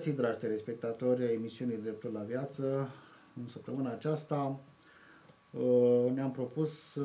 găsit, dragi telespectatori ai emisiunii Dreptul la Viață. În săptămâna aceasta ne-am propus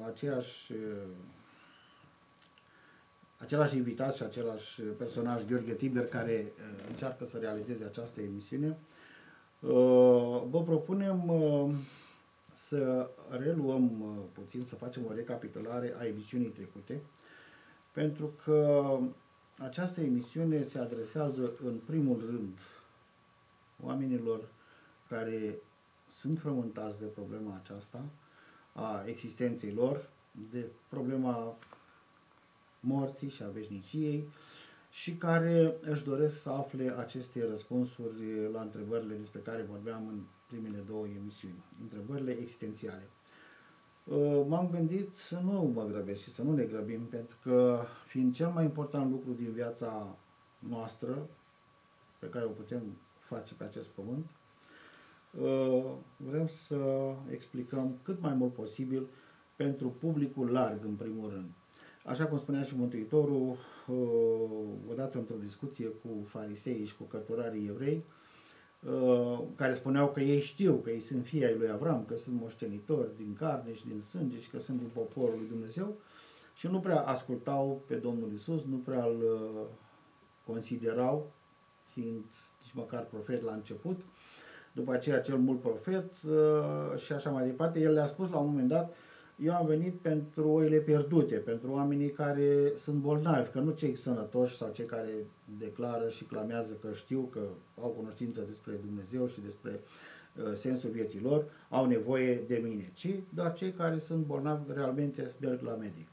același invitat și același personaj, Gheorghe Tiber, care încearcă să realizeze această emisiune. Vă propunem să reluăm puțin, să facem o recapitulare a emisiunii trecute, pentru că această emisiune se adresează în primul rând oamenilor care sunt frământați de problema aceasta a existenței lor, de problema morții și a veșniciei și care își doresc să afle aceste răspunsuri la întrebările despre care vorbeam în primele două emisiuni, întrebările existențiale. M-am gândit să nu mă grăbesc și să nu ne grăbim, pentru că fiind cel mai important lucru din viața noastră pe care o putem face pe acest pământ, vrem să explicăm cât mai mult posibil pentru publicul larg, în primul rând. Așa cum spunea și Mântuitorul, odată într-o discuție cu farisei și cu cărturarii evrei, care spuneau că ei știu că ei sunt fii ai lui Avram, că sunt moștenitori din carne și din sânge și că sunt din poporul lui Dumnezeu și nu prea ascultau pe Domnul Iisus, nu prea îl considerau, fiind nici măcar profet la început, după aceea cel mult profet și așa mai departe. El le-a spus la un moment dat: eu am venit pentru oile pierdute, pentru oamenii care sunt bolnavi, că nu cei sănătoși sau cei care declară și clamează că știu, că au cunoștință despre Dumnezeu și despre sensul vieții lor, au nevoie de mine, ci doar cei care sunt bolnavi realmente merg la medic.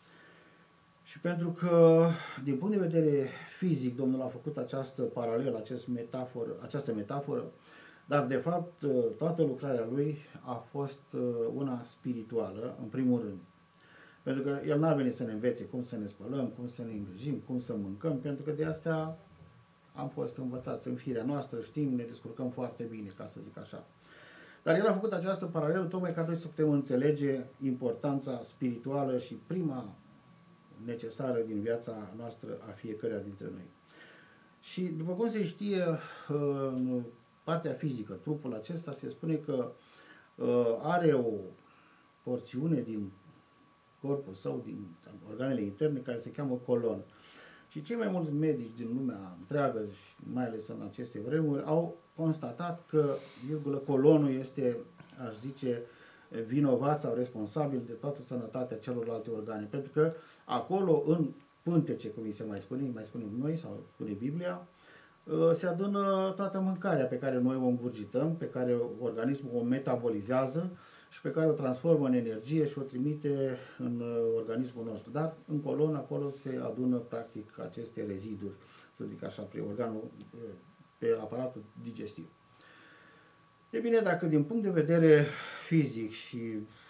Și pentru că, din punct de vedere fizic, Domnul a făcut această paralelă, această metaforă, dar de fapt toată lucrarea lui a fost una spirituală, în primul rând. Pentru că el n-a venit să ne învețe cum să ne spălăm, cum să ne îngrijim, cum să mâncăm, pentru că de astea am fost învățați în firea noastră, știm, ne descurcăm foarte bine, ca să zic așa. Dar el a făcut această paralelă tocmai ca noi să putem înțelege importanța spirituală și prima necesară din viața noastră a fiecăruia dintre noi. Și după cum se știe, în partea fizică, trupul acesta, se spune că are o porțiune din corpul său, din organele interne, care se cheamă colon. Și cei mai mulți medici din lumea întreagă, mai ales în aceste vremuri, au constatat că, colonul este, aș zice, vinovat sau responsabil de toată sănătatea celorlalte organe. Pentru că acolo, în pântece, cum îi se mai spunem noi, sau spune Biblia, se adună toată mâncarea pe care noi o îngurgităm, pe care organismul o metabolizează și pe care o transformă în energie și o trimite în organismul nostru. Dar în colon, acolo se adună practic aceste reziduri, să zic așa, pe aparatul digestiv. E bine, dacă din punct de vedere fizic și,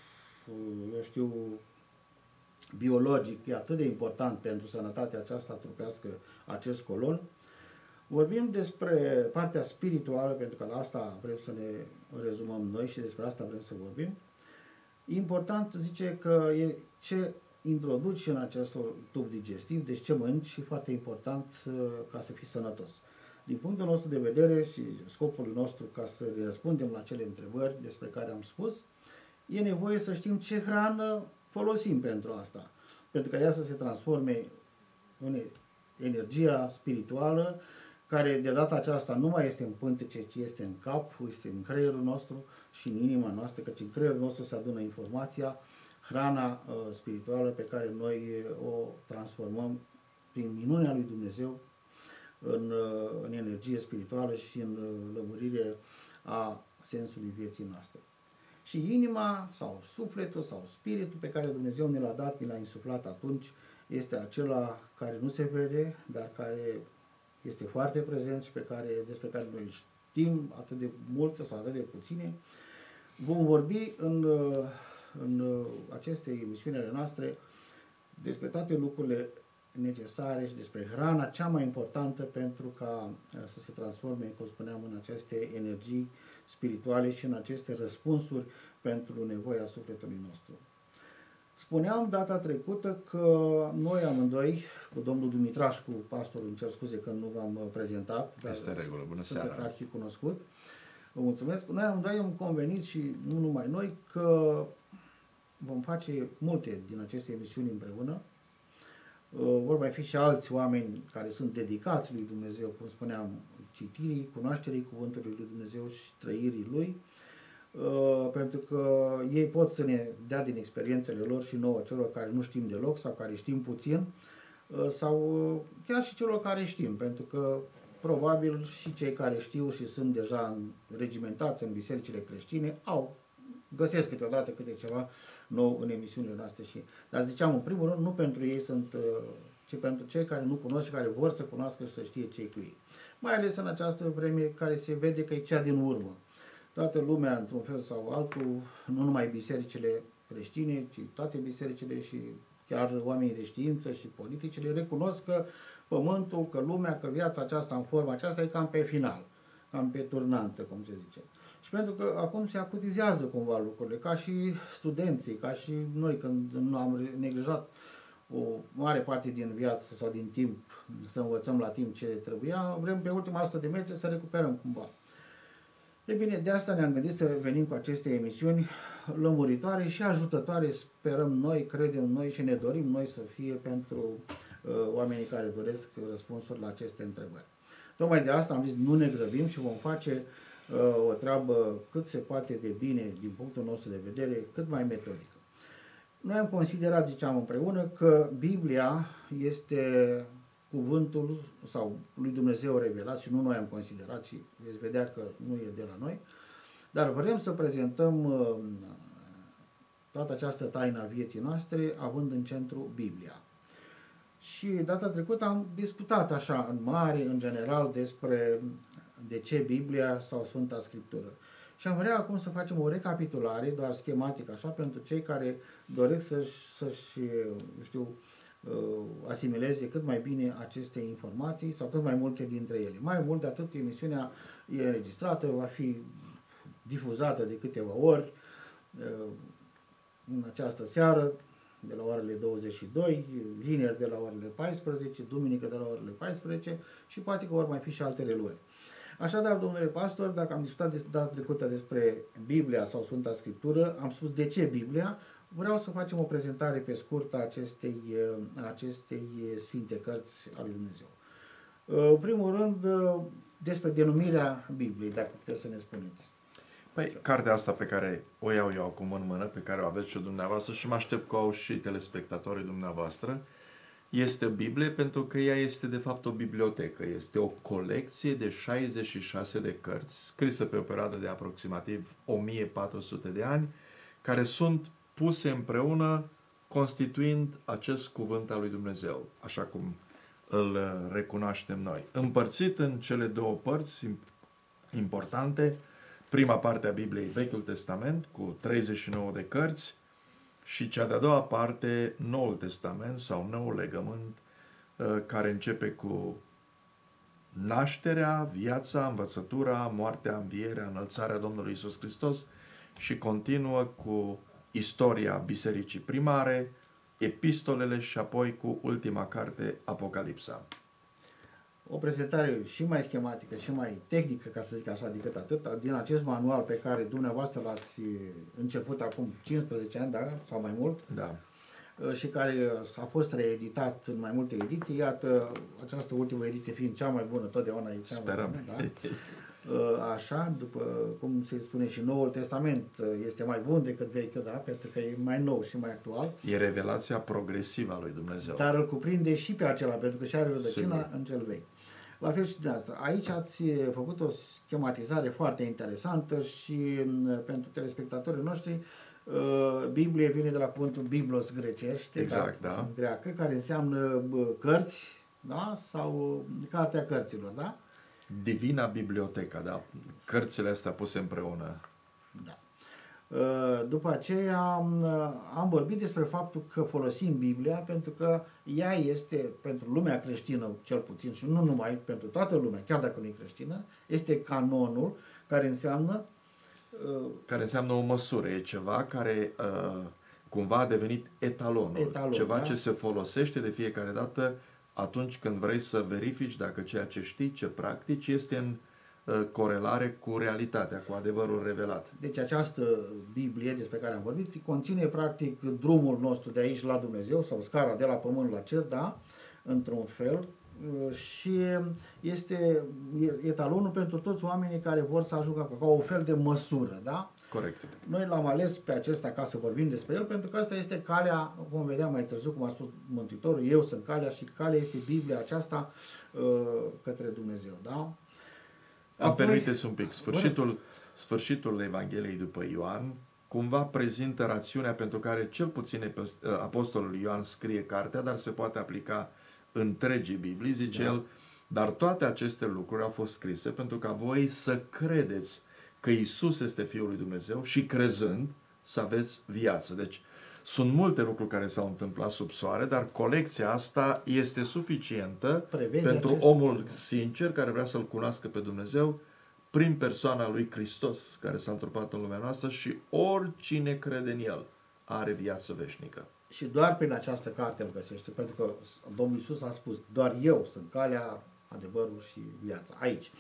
eu știu, biologic e atât de important pentru sănătatea aceasta trupească acest colon, vorbim despre partea spirituală, pentru că la asta vrem să ne rezumăm noi și despre asta vrem să vorbim. Important, zice, că e ce introduci în acest tub digestiv, deci ce mănânci, și foarte important ca să fii sănătos. Din punctul nostru de vedere și scopul nostru ca să le răspundem la cele întrebări despre care am spus, e nevoie să știm ce hrană folosim pentru asta. Pentru că ea să se transforme în energia spirituală, care de data aceasta nu mai este în pântece, ci este în cap, este în creierul nostru și în inima noastră, căci în creierul nostru se adună informația, hrana spirituală pe care noi o transformăm prin minunea lui Dumnezeu în energie spirituală și în lămurire a sensului vieții noastre. Și inima sau sufletul sau spiritul pe care Dumnezeu ne l-a dat, ne l-a insuflat atunci, este acela care nu se vede, dar care este foarte prezent și despre care noi știm atât de multe sau atât de puține. Vom vorbi în aceste emisiunile noastre despre toate lucrurile necesare și despre hrana cea mai importantă pentru ca să se transforme, cum spuneam, în aceste energii spirituale și în aceste răspunsuri pentru nevoia sufletului nostru. Spuneam data trecută că noi amândoi, cu domnul Dumitrașcu, pastorul, îmi cer scuze că nu v-am prezentat, dar este regulă, bună sunteți seara. arhicunoscut. Vă mulțumesc. Noi amândoi am convenit și nu numai noi că vom face multe din aceste emisiuni împreună. Vor mai fi și alți oameni care sunt dedicați lui Dumnezeu, cum spuneam, citirii, cunoașterii Cuvântului lui Dumnezeu și trăirii Lui, pentru că ei pot să ne dea din experiențele lor și nouă, celor care nu știm deloc sau care știm puțin, sau chiar și celor care știm, pentru că probabil și cei care știu și sunt deja regimentați în bisericile creștine găsesc câteodată câte ceva nou în emisiunile noastre. Dar ziceam, în primul rând, nu pentru ei sunt, ci pentru cei care nu cunosc și care vor să cunoască și să știe ce cu ei. Mai ales în această vreme care se vede că e cea din urmă. Toată lumea, într-un fel sau altul, nu numai bisericile creștine, ci toate bisericile și chiar oamenii de știință și politicile recunosc că pământul, că lumea, că viața aceasta în forma aceasta e cam pe final, cam pe turnantă, cum se zice. Și pentru că acum se acutizează cumva lucrurile, ca și studenții, ca și noi când nu am neglijat o mare parte din viață sau din timp să învățăm la timp ce trebuia, vrem pe ultima 100 de metri să recuperăm cumva. E bine, de asta ne-am gândit să venim cu aceste emisiuni lămuritoare și ajutătoare, sperăm noi, credem noi și ne dorim noi să fie pentru oamenii care doresc răspunsuri la aceste întrebări. Tocmai de asta am zis, nu ne grăbim și vom face o treabă cât se poate de bine din punctul nostru de vedere, cât mai metodică. Noi am considerat, ziceam împreună, că Biblia este cuvântul sau lui Dumnezeu revelat și nu noi am considerat și veți vedea că nu e de la noi, dar vrem să prezentăm toată această taină a vieții noastre având în centru Biblia. Și data trecută am discutat așa în mare, în general, despre de ce Biblia sau Sfânta Scriptură. Și am vrea acum să facem o recapitulare, doar schematic așa, pentru cei care doresc să-și asimileze cât mai bine aceste informații sau cât mai multe dintre ele. Mai mult de atât, emisiunea e înregistrată, va fi difuzată de câteva ori în această seară, de la orele 22, vineri de la orele 14, duminică de la orele 14 și poate că vor mai fi și alte reluări. Așadar, domnule pastor, dacă am discutat data trecută despre Biblia sau Sfânta Scriptură, am spus de ce Biblia, vreau să facem o prezentare pe scurt a acestei sfinte cărți ale lui Dumnezeu. În primul rând, despre denumirea Bibliei, dacă puteți să ne spuneți. Păi, cartea asta pe care o iau eu acum în mână, pe care o aveți și dumneavoastră și mă aștept că au și telespectatorii dumneavoastră, este Biblie pentru că ea este de fapt o bibliotecă. Este o colecție de 66 de cărți scrise pe o perioadă de aproximativ 1400 de ani, care sunt puse împreună constituind acest cuvânt al lui Dumnezeu, așa cum îl recunoaștem noi. Împărțit în cele două părți importante, prima parte a Bibliei, Vechiul Testament, cu 39 de cărți, și cea de-a doua parte, Noul Testament sau Noul Legământ, care începe cu nașterea, viața, învățătura, moartea, învierea, înălțarea Domnului Iisus Hristos și continuă cu istoria bisericii primare, epistolele și apoi cu ultima carte, Apocalipsa. O prezentare și mai schematică și mai tehnică, ca să zic așa, decât atât, din acest manual pe care dumneavoastră l-ați început acum 15 ani, da? Sau mai mult, da, și care a fost reeditat în mai multe ediții. Iată, această ultimă ediție fiind cea mai bună, totdeauna e cea sperăm. mai bună. Da? Așa, după cum se spune și Noul Testament este mai bun decât Vechiul, da? Pentru că e mai nou și mai actual. E revelația progresivă a lui Dumnezeu. Dar îl cuprinde și pe acela, pentru că și are rădăcina în cel vechi. La fel și de asta. Aici ați făcut o schematizare foarte interesantă și pentru telespectatorii noștri, Biblie vine de la cuvântul biblos grecește, exact, da, în greacă, care înseamnă cărți, da? Sau cartea cărților, da? Divina Biblioteca, da? Cărțile astea puse împreună. Da. După aceea am vorbit despre faptul că folosim Biblia pentru că ea este, pentru lumea creștină cel puțin și nu numai, pentru toată lumea, chiar dacă nu e creștină, este canonul care înseamnă o măsură, e ceva care cumva a devenit etalonul, ceva da? ce se folosește de fiecare dată atunci când vrei să verifici dacă ceea ce știi, ce practici, este în corelare cu realitatea, cu adevărul revelat. Deci această Biblie despre care am vorbit conține practic drumul nostru de aici la Dumnezeu sau scara de la pământ la cer, da? Într-un fel, și este etalonul pentru toți oamenii care vor să ajungă ca o fel de măsură, da? Corect. Noi l-am ales pe acesta ca să vorbim despre el, pentru că asta este calea, vom vedea mai târziu, cum a spus Mântuitorul, eu sunt calea și calea este Biblia aceasta către Dumnezeu, da? Îmi permiteți un pic, sfârșitul Evangheliei după Ioan cumva prezintă rațiunea pentru care cel puțin apostolul Ioan scrie cartea, dar se poate aplica întregii Biblii, zice el, dar toate aceste lucruri au fost scrise pentru ca voi să credeți că Isus este Fiul lui Dumnezeu și crezând să aveți viață. Deci sunt multe lucruri care s-au întâmplat sub soare, dar colecția asta este suficientă pentru omul sincer care vrea să-L cunoască pe Dumnezeu prin persoana lui Hristos care s-a întrupat în lumea noastră și oricine crede în El are viață veșnică. Și doar prin această carte îl găsește, pentru că Domnul Iisus a spus, doar eu sunt calea, adevărul și viața. Aici.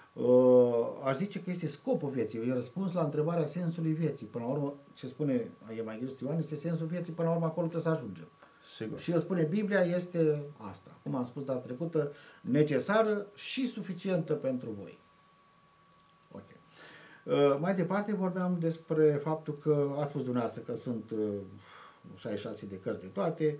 Aș zice că este scopul vieții, e răspuns la întrebarea sensului vieții. Până la urmă, ce spune Evanghelistul Ioan, este sensul vieții, până la urmă acolo trebuie să ajungem. Sigur. Și el spune, Biblia este asta, cum am spus data trecută, necesară și suficientă pentru voi. Ok. Mai departe vorbeam despre faptul că, a spus dumneavoastră că sunt 66 de cărți de toate.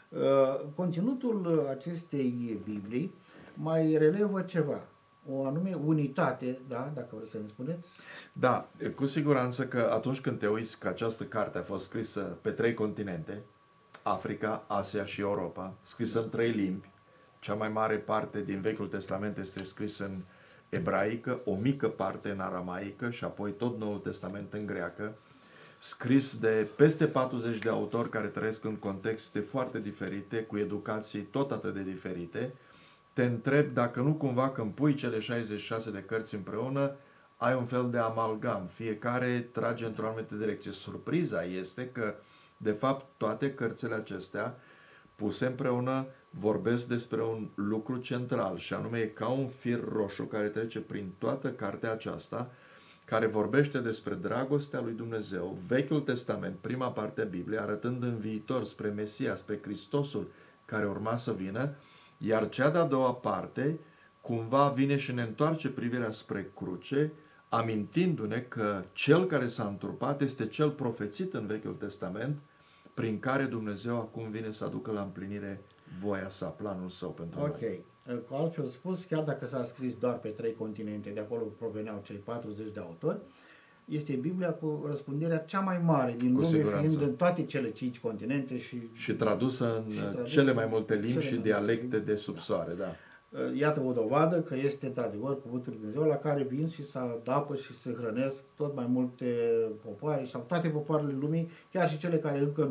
Conținutul acestei Biblii mai relevă ceva, o anume unitate, da, dacă vreți să ne spuneți. Da, cu siguranță că atunci când te uiți că această carte a fost scrisă pe 3 continente, Africa, Asia și Europa, scrisă în 3 limbi, cea mai mare parte din Vechiul Testament este scrisă în ebraică, o mică parte în aramaică și apoi tot Noul Testament în greacă, scris de peste 40 de autori care trăiesc în contexte foarte diferite, cu educații tot atât de diferite, te întreb dacă nu cumva când pui cele 66 de cărți împreună, ai un fel de amalgam, fiecare trage într-o anumită direcție. Surpriza este că, de fapt, toate cărțile acestea, puse împreună, vorbesc despre un lucru central, și anume e ca un fir roșu care trece prin toată cartea aceasta, care vorbește despre dragostea lui Dumnezeu, Vechiul Testament, prima parte a Bibliei, arătând în viitor spre Mesia, spre Hristosul care urma să vină, iar cea de-a doua parte cumva vine și ne întoarce privirea spre cruce, amintindu-ne că cel care s-a întrupat este cel profețit în Vechiul Testament, prin care Dumnezeu acum vine să aducă la împlinire voia sa, planul său pentru noi. Ok. Cu altfel spus, chiar dacă s-a scris doar pe 3 continente, de acolo proveneau cei 40 de autori, este Biblia cu răspândirea cea mai mare din lume, fiind în toate cele 5 continente și tradusă în cele mai multe limbi și dialecte de sub soare, da. Iată o dovadă că este într-adevăr cuvântul lui Dumnezeu la care vin și se adapă și se hrănesc tot mai multe popoare sau toate popoarele lumii, chiar și cele care încă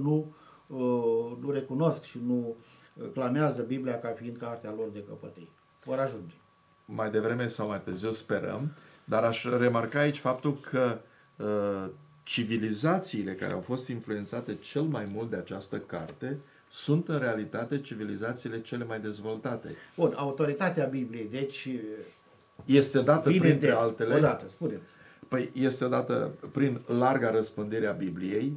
nu recunosc și nu clamează Biblia ca fiind cartea lor de căpătâi. Vor ajunge. Mai devreme sau mai târziu sperăm, dar aș remarca aici faptul că civilizațiile care au fost influențate cel mai mult de această carte sunt în realitate civilizațiile cele mai dezvoltate. Bun, autoritatea Bibliei, deci este dată printre altele. Odată, spuneți. Păi este dată prin larga răspândire a Bibliei.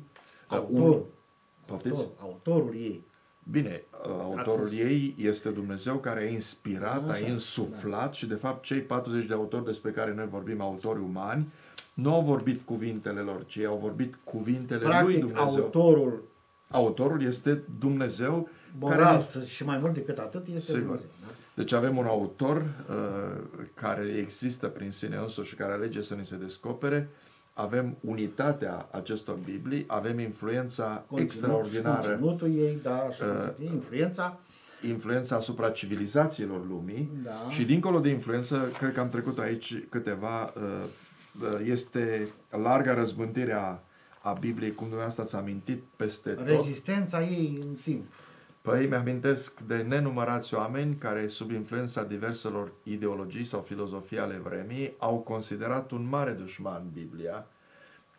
Autorul ei. Bine, autorul ei este Dumnezeu care a inspirat, a insuflat și de fapt cei 40 de autori despre care noi vorbim, autori umani, nu au vorbit cuvintele lor, ci au vorbit cuvintele lui Dumnezeu. Autorul este Dumnezeu. Moral, și mai mult decât atât este Dumnezeu. Da? Deci avem un autor care există prin sine însuși și care alege să ni se descopere. Avem unitatea acestor Biblii, avem influența extraordinară. Conținutul ei, da, influența asupra civilizațiilor lumii. Da. Și dincolo de influență, cred că am trecut aici câteva, este larga răzbândire a Bibliei, cum dumneavoastră ați amintit, peste tot. Rezistența ei în timp. Păi mi-amintesc de nenumărați oameni care, sub influența diverselor ideologii sau filozofii ale vremii, au considerat un mare dușman Biblia,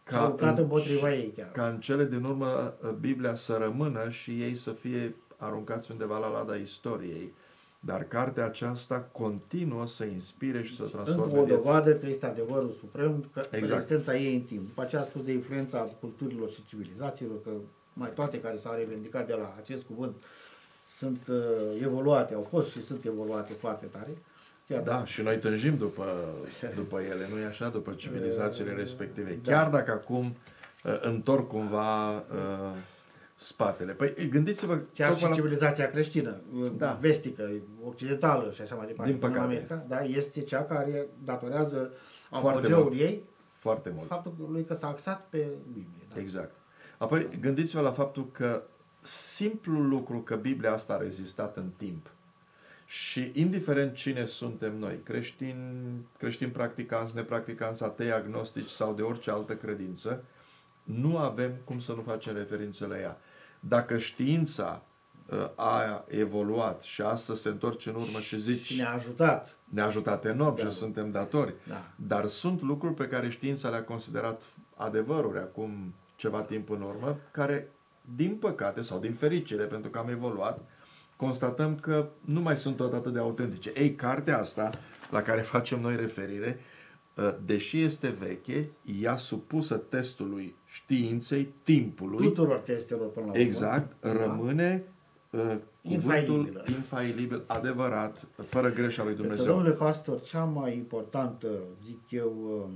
S-au luptat împotriva ei chiar. Ca în cele din urmă Biblia să rămână și ei să fie aruncați undeva la lada istoriei. Dar cartea aceasta continuă să inspire și să transforme Încă o dovadă că este adevărul suprem, că exact. rezistența ei în timp. După aceea a spus de influența culturilor și civilizațiilor, că mai toate care s-au revendicat de la acest cuvânt sunt evoluate, au fost și sunt evoluate foarte tare. Chiar da, și noi tânjim după ele, nu-i așa? După civilizațiile respective. Da. Chiar dacă acum întorc cumva spatele. Păi gândiți-vă... Chiar și civilizația creștină, da, vestică, occidentală și așa mai departe, din păcate, în America, da, este cea care datorează apogeul ei foarte mult faptul că s-a axat pe Biblie. Da? Exact. Apoi gândiți-vă la faptul că simplul lucru că Biblia asta a rezistat în timp și indiferent cine suntem noi, creștini practicanți, nepracticanți, atei, agnostici sau de orice altă credință, nu avem cum să nu facem referință la ea. Dacă știința a evoluat și astăzi se întorce în urmă și zici... Și ne-a ajutat. Ne-a ajutat enorm, da, și suntem datori. Da. Dar sunt lucruri pe care știința le-a considerat adevăruri acum ceva timp în urmă, care, din păcate sau din fericire, pentru că am evoluat, constatăm că nu mai sunt tot atât de autentice. Ei, cartea asta, la care facem noi referire, deși este veche, ea supusă testului științei, timpului. Tuturor testelor până la urmă. Exact, rămâne cuvântul infailibil, adevărat, fără greșea lui Dumnezeu. Deci, domnule pastor, cea mai importantă, zic eu,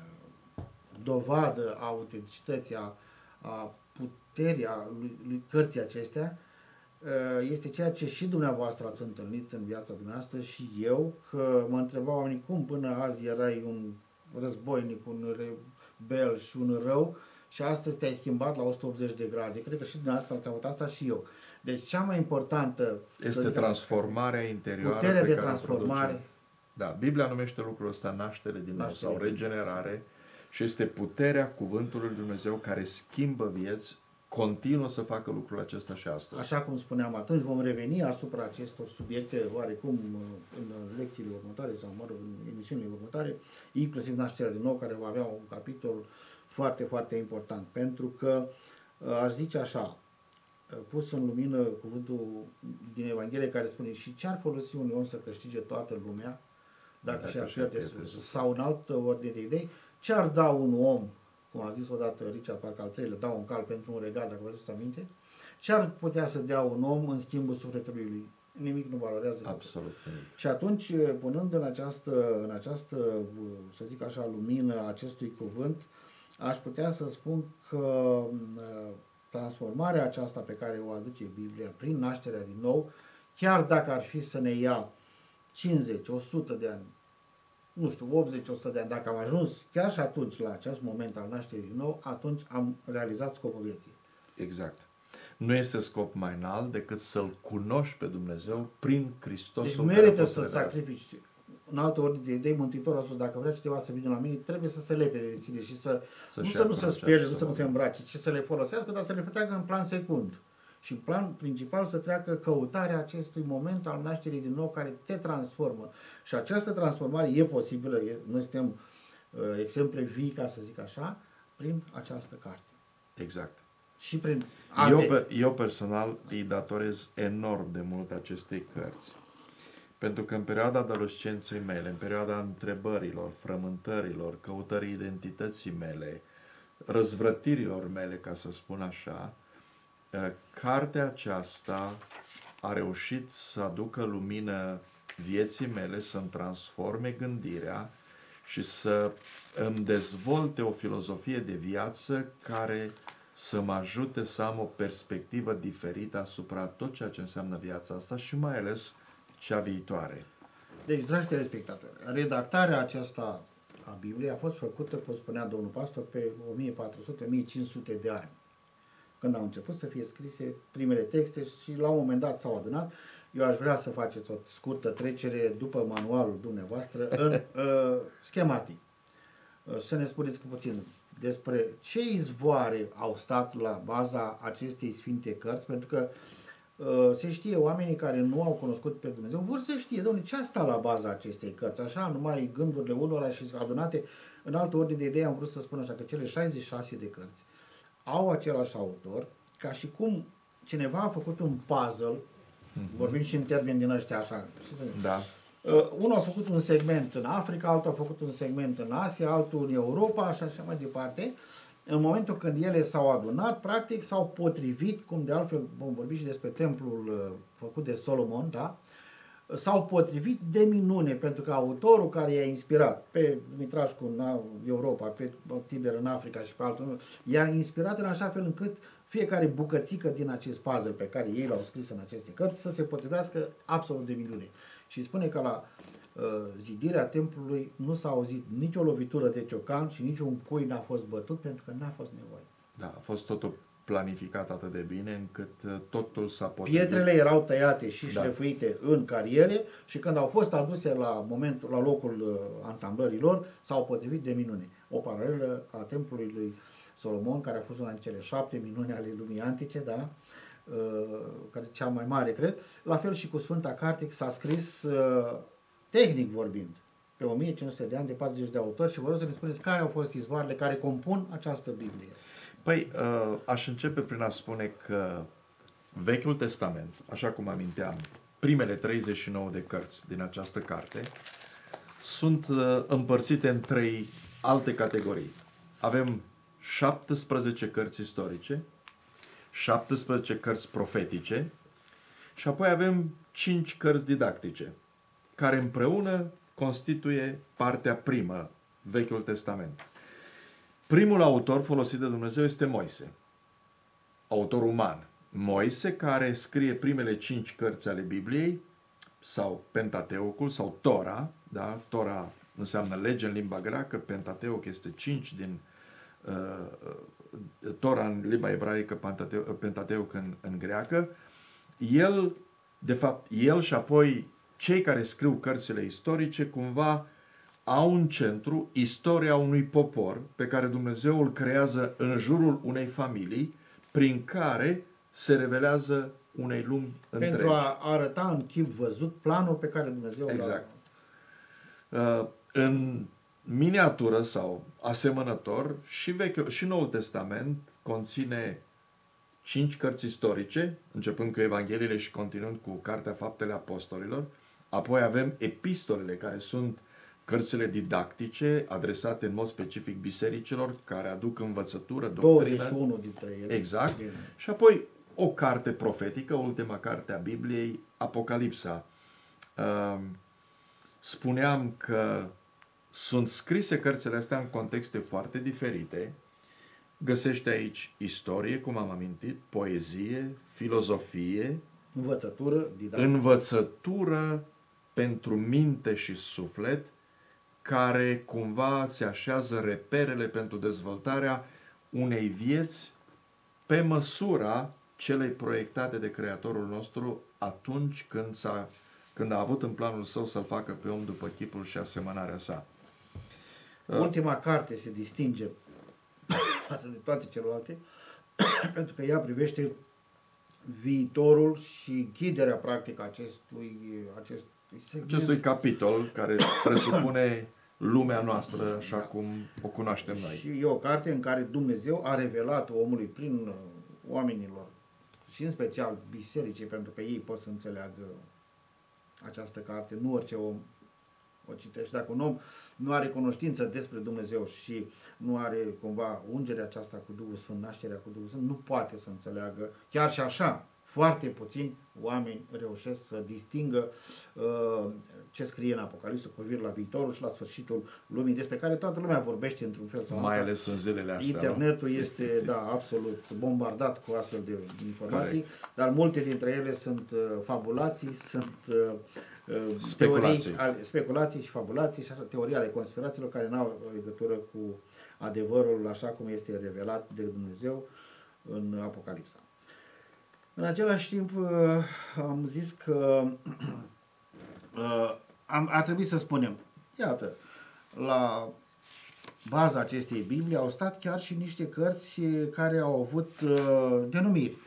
dovadă a autenticității, a puterii lui cărții acestea, este ceea ce și dumneavoastră ați întâlnit în viața dumneavoastră și eu, că mă întrebau oamenii cum până azi erai un războinic, un rebel și un rău și astăzi te-ai schimbat la 180 de grade. Cred că și dumneavoastră ați avut asta și eu. Deci cea mai importantă este transformarea interioară, puterea de transformare. Da, Biblia numește lucrul ăsta naștere din nou sau regenerare și este puterea cuvântului lui Dumnezeu care schimbă vieți, continuă să facă lucrul acesta și astăzi. Așa cum spuneam atunci, vom reveni asupra acestor subiecte oarecum în lecțiile următoare sau, mă rog, în emisiunile următoare, inclusiv nașterea din nou, care va avea un capitol foarte, foarte important, pentru că aș zice așa, pus în lumină cuvântul din Evanghelie care spune și ce ar folosi un om să câștige toată lumea dacă și-ar pierde sau în altă ordine de idei, ce ar da un om, cum a zis odată Richard, parcă al treilea, dau un cal pentru un regal, dacă vă aduceți aminte, ce ar putea să dea un om în schimbul sufletului lui? Nimic nu valorează. Absolut nimic. Și atunci, punând în această, să zic așa, lumină acestui cuvânt, aș putea să spun că transformarea aceasta pe care o aduce Biblia prin nașterea din nou, chiar dacă ar fi să ne ia 50, 100 de ani, nu știu, 80-100 de ani, dacă am ajuns chiar și atunci la acest moment al nașterii din nou, atunci am realizat scopul vieții. Exact. Nu este scop mai înalt decât să-L cunoști pe Dumnezeu prin Hristosul. Deci merită să sacrifici. În altă ordine de idei, Mântuitorul a spus, dacă vrea cineva să vină la mine, trebuie să se lepede de sine și nu să spere, nu să nu se îmbrace, ci să le folosească, dar să le treacă în plan secund. Și în plan principal să treacă căutarea acestui moment al nașterii din nou care te transformă. Și această transformare e posibilă, noi suntem exemple vii, ca să zic așa, prin această carte. Exact. Și prin eu personal îi datorez enorm de mult acestei cărți. Pentru că în perioada adolescenței mele, în perioada întrebărilor, frământărilor, căutării identității mele, răzvrătirilor mele, ca să spun așa, cartea aceasta a reușit să aducă lumină vieții mele, să-mi transforme gândirea și să îmi dezvolte o filozofie de viață care să mă ajute să am o perspectivă diferită asupra tot ceea ce înseamnă viața asta și mai ales cea viitoare. Deci, dragi telespectatori, redactarea aceasta a Bibliei a fost făcută, cum spunea domnul pastor, pe 1400-1500 de ani, când au început să fie scrise primele texte și la un moment dat s-au adunat. Eu aș vrea să faceți o scurtă trecere după manualul dumneavoastră în schematic. Să ne spuneți puțin despre ce izvoare au stat la baza acestei sfinte cărți, pentru că Se știe, oamenii care nu au cunoscut pe Dumnezeu vor să știe, domnule, ce a stat la baza acestei cărți, așa, numai gândurile unora și adunate în altă ordine de idei. Am vrut să spun așa că cele 66 de cărți au același autor, ca și cum cineva a făcut un puzzle, vorbim și în termeni din ăștia așa, Da. unul a făcut un segment în Africa, altul a făcut un segment în Asia, altul în Europa și așa mai departe. În momentul când ele s-au adunat, practic s-au potrivit, cum de altfel vom vorbi și despre templul făcut de Solomon, da? S-au potrivit de minune, pentru că autorul care i-a inspirat pe Mitrașcu în Europa, pe Tiber în Africa și pe altul, i-a inspirat în așa fel încât fiecare bucățică din acest puzzle pe care ei l-au scris în aceste cărți să se potrivească absolut de minune. Și spune că la zidirea templului nu s-a auzit nicio lovitură de ciocan și niciun cui n-a fost bătut, pentru că n-a fost nevoie. Da, a fost totul planificat atât de bine încât totul s-a potrivit. Pietrele erau tăiate și șlefuite în cariere și când au fost aduse la locul ansamblărilor, s-au potrivit de minune. O paralelă a templului lui Solomon, care a fost una din cele 7 minuni ale lumii antice, da? Care e cea mai mare, cred. La fel și cu Sfânta Carte, s-a scris tehnic vorbind, pe 1500 de ani de 40 de autori și vă rog să ne spuneți care au fost izvoarele care compun această Biblie. Păi, aș începe prin a spune că Vechiul Testament, așa cum aminteam, primele 39 de cărți din această carte, sunt împărțite în 3 alte categorii. Avem 17 cărți istorice, 17 cărți profetice și apoi avem 5 cărți didactice, care împreună constituie partea primă, Vechiul Testament. Primul autor folosit de Dumnezeu este Moise, autor uman. Moise, care scrie primele 5 cărți ale Bibliei, sau Pentateucul, sau Tora, da? Tora înseamnă lege în limba greacă, Pentateuc este 5 din Tora în limba ebraică, Pentateuc în greacă. El și apoi cei care scriu cărțile istorice cumva au în centru istoria unui popor pe care Dumnezeu îl creează în jurul unei familii prin care se revelează unei lumi întregi. Pentru a arăta în chip văzut planul pe care Dumnezeu exact. În miniatură sau asemănător, și Noul Testament conține 5 cărți istorice, începând cu Evangheliile și continuând cu Cartea Faptele Apostolilor. Apoi avem epistolele, care sunt cărțile didactice adresate în mod specific bisericilor, care aduc învățătură, doctrină. 21 dintre ele. Exact. Și apoi o carte profetică, ultima carte a Bibliei, Apocalipsa. Spuneam că sunt scrise cărțile astea în contexte foarte diferite. Găsește aici istorie, cum am amintit, poezie, filozofie, învățătură pentru minte și suflet, care cumva se așează reperele pentru dezvoltarea unei vieți pe măsura celei proiectate de Creatorul nostru atunci când a avut în planul său să-l facă pe om după chipul și asemănarea sa. Ultima carte se distinge față de toate celelalte pentru că ea privește viitorul și ghiderea practică acestui capitol care presupune lumea noastră așa cum o cunoaștem noi. Și e o carte în care Dumnezeu a revelat omului prin oamenilor și în special bisericii, pentru că ei pot să înțeleagă această carte. Nu orice om o citește. Dacă un om nu are cunoștință despre Dumnezeu și nu are cumva ungerea aceasta cu Duhul Sfânt, nașterea cu Duhul Sfânt, nu poate să înțeleagă. Chiar și așa, foarte puțini oameni reușesc să distingă ce scrie în Apocalipsă cu privire la viitorul și la sfârșitul lumii, despre care toată lumea vorbește într-un fel sau altul. Mai ales în zilele astea. Internetul este, absolut bombardat cu astfel de informații, dar multe dintre ele sunt fabulații, sunt speculații și fabulații și așa, teorii ale conspirațiilor care nu au legătură cu adevărul așa cum este revelat de Dumnezeu în Apocalipsa. În același timp am zis că a trebuit să spunem, iată, la baza acestei Biblii au stat chiar și niște cărți care au avut denumiri.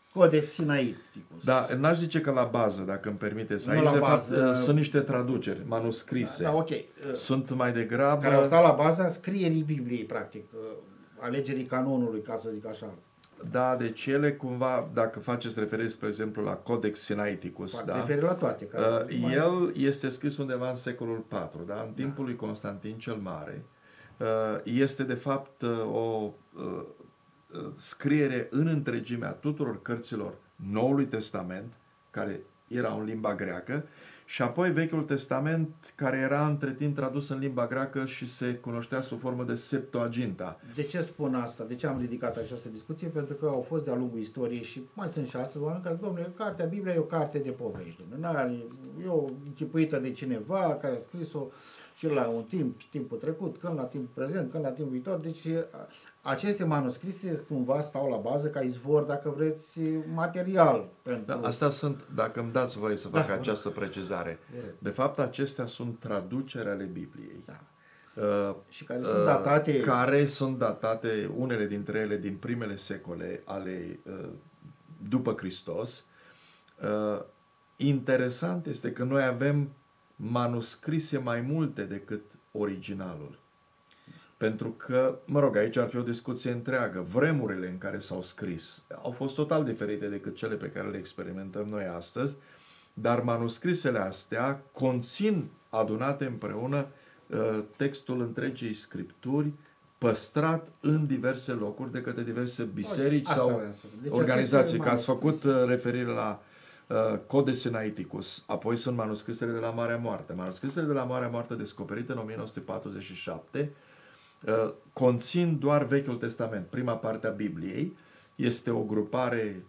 Codex Sinaiticus. Da, n-aș zice că la bază, dacă îmi permiteți. Nu Aici, la de bază. fapt, sunt niște traduceri manuscrise. Da, ok. Sunt mai degrabă... Care au stat la baza scrierii Bibliei, practic, alegerii canonului, ca să zic așa. Da, deci ele cumva, dacă faceți referire, spre exemplu, la Codex Sinaiticus, da? Referire la toate. El este scris undeva în secolul IV, da? În timpul lui Constantin cel Mare. Este, de fapt, o scriere în întregimea tuturor cărților Noului Testament, care erau în limba greacă, și apoi Vechiul Testament, care era între timp tradus în limba greacă și se cunoștea sub formă de Septuaginta. De ce spun asta? De ce am ridicat această discuție? Pentru că au fost de-a lungul istoriei și mai sunt și astăzi oameni care, domnule, cartea Biblia e o carte de povești. E o închipuită de cineva care a scris-o și la un timp, timpul trecut, când la timpul prezent, când la timpul viitor. Deci aceste manuscrise cumva stau la bază ca izvor, dacă vreți, material. Pentru... Da, astea sunt, dacă îmi dați voie să fac această precizare. De fapt, acestea sunt traduceri ale Bibliei. Da. Și care sunt datate... Care sunt datate, unele dintre ele, din primele secole ale după Hristos. Interesant este că noi avem manuscrise mai multe decât originalul. Pentru că, mă rog, aici ar fi o discuție întreagă. Vremurile în care s-au scris au fost total diferite decât cele pe care le experimentăm noi astăzi, dar manuscrisele astea conțin, adunate împreună, textul întregii scripturi, păstrat în diverse locuri de către diverse biserici sau organizații. Că ați făcut referire la Codex Sinaiticus, apoi sunt manuscrisele de la Marea Moarte. Manuscrisele de la Marea Moarte, descoperite în 1947, conțin doar Vechiul Testament. Prima parte a Bibliei este o grupare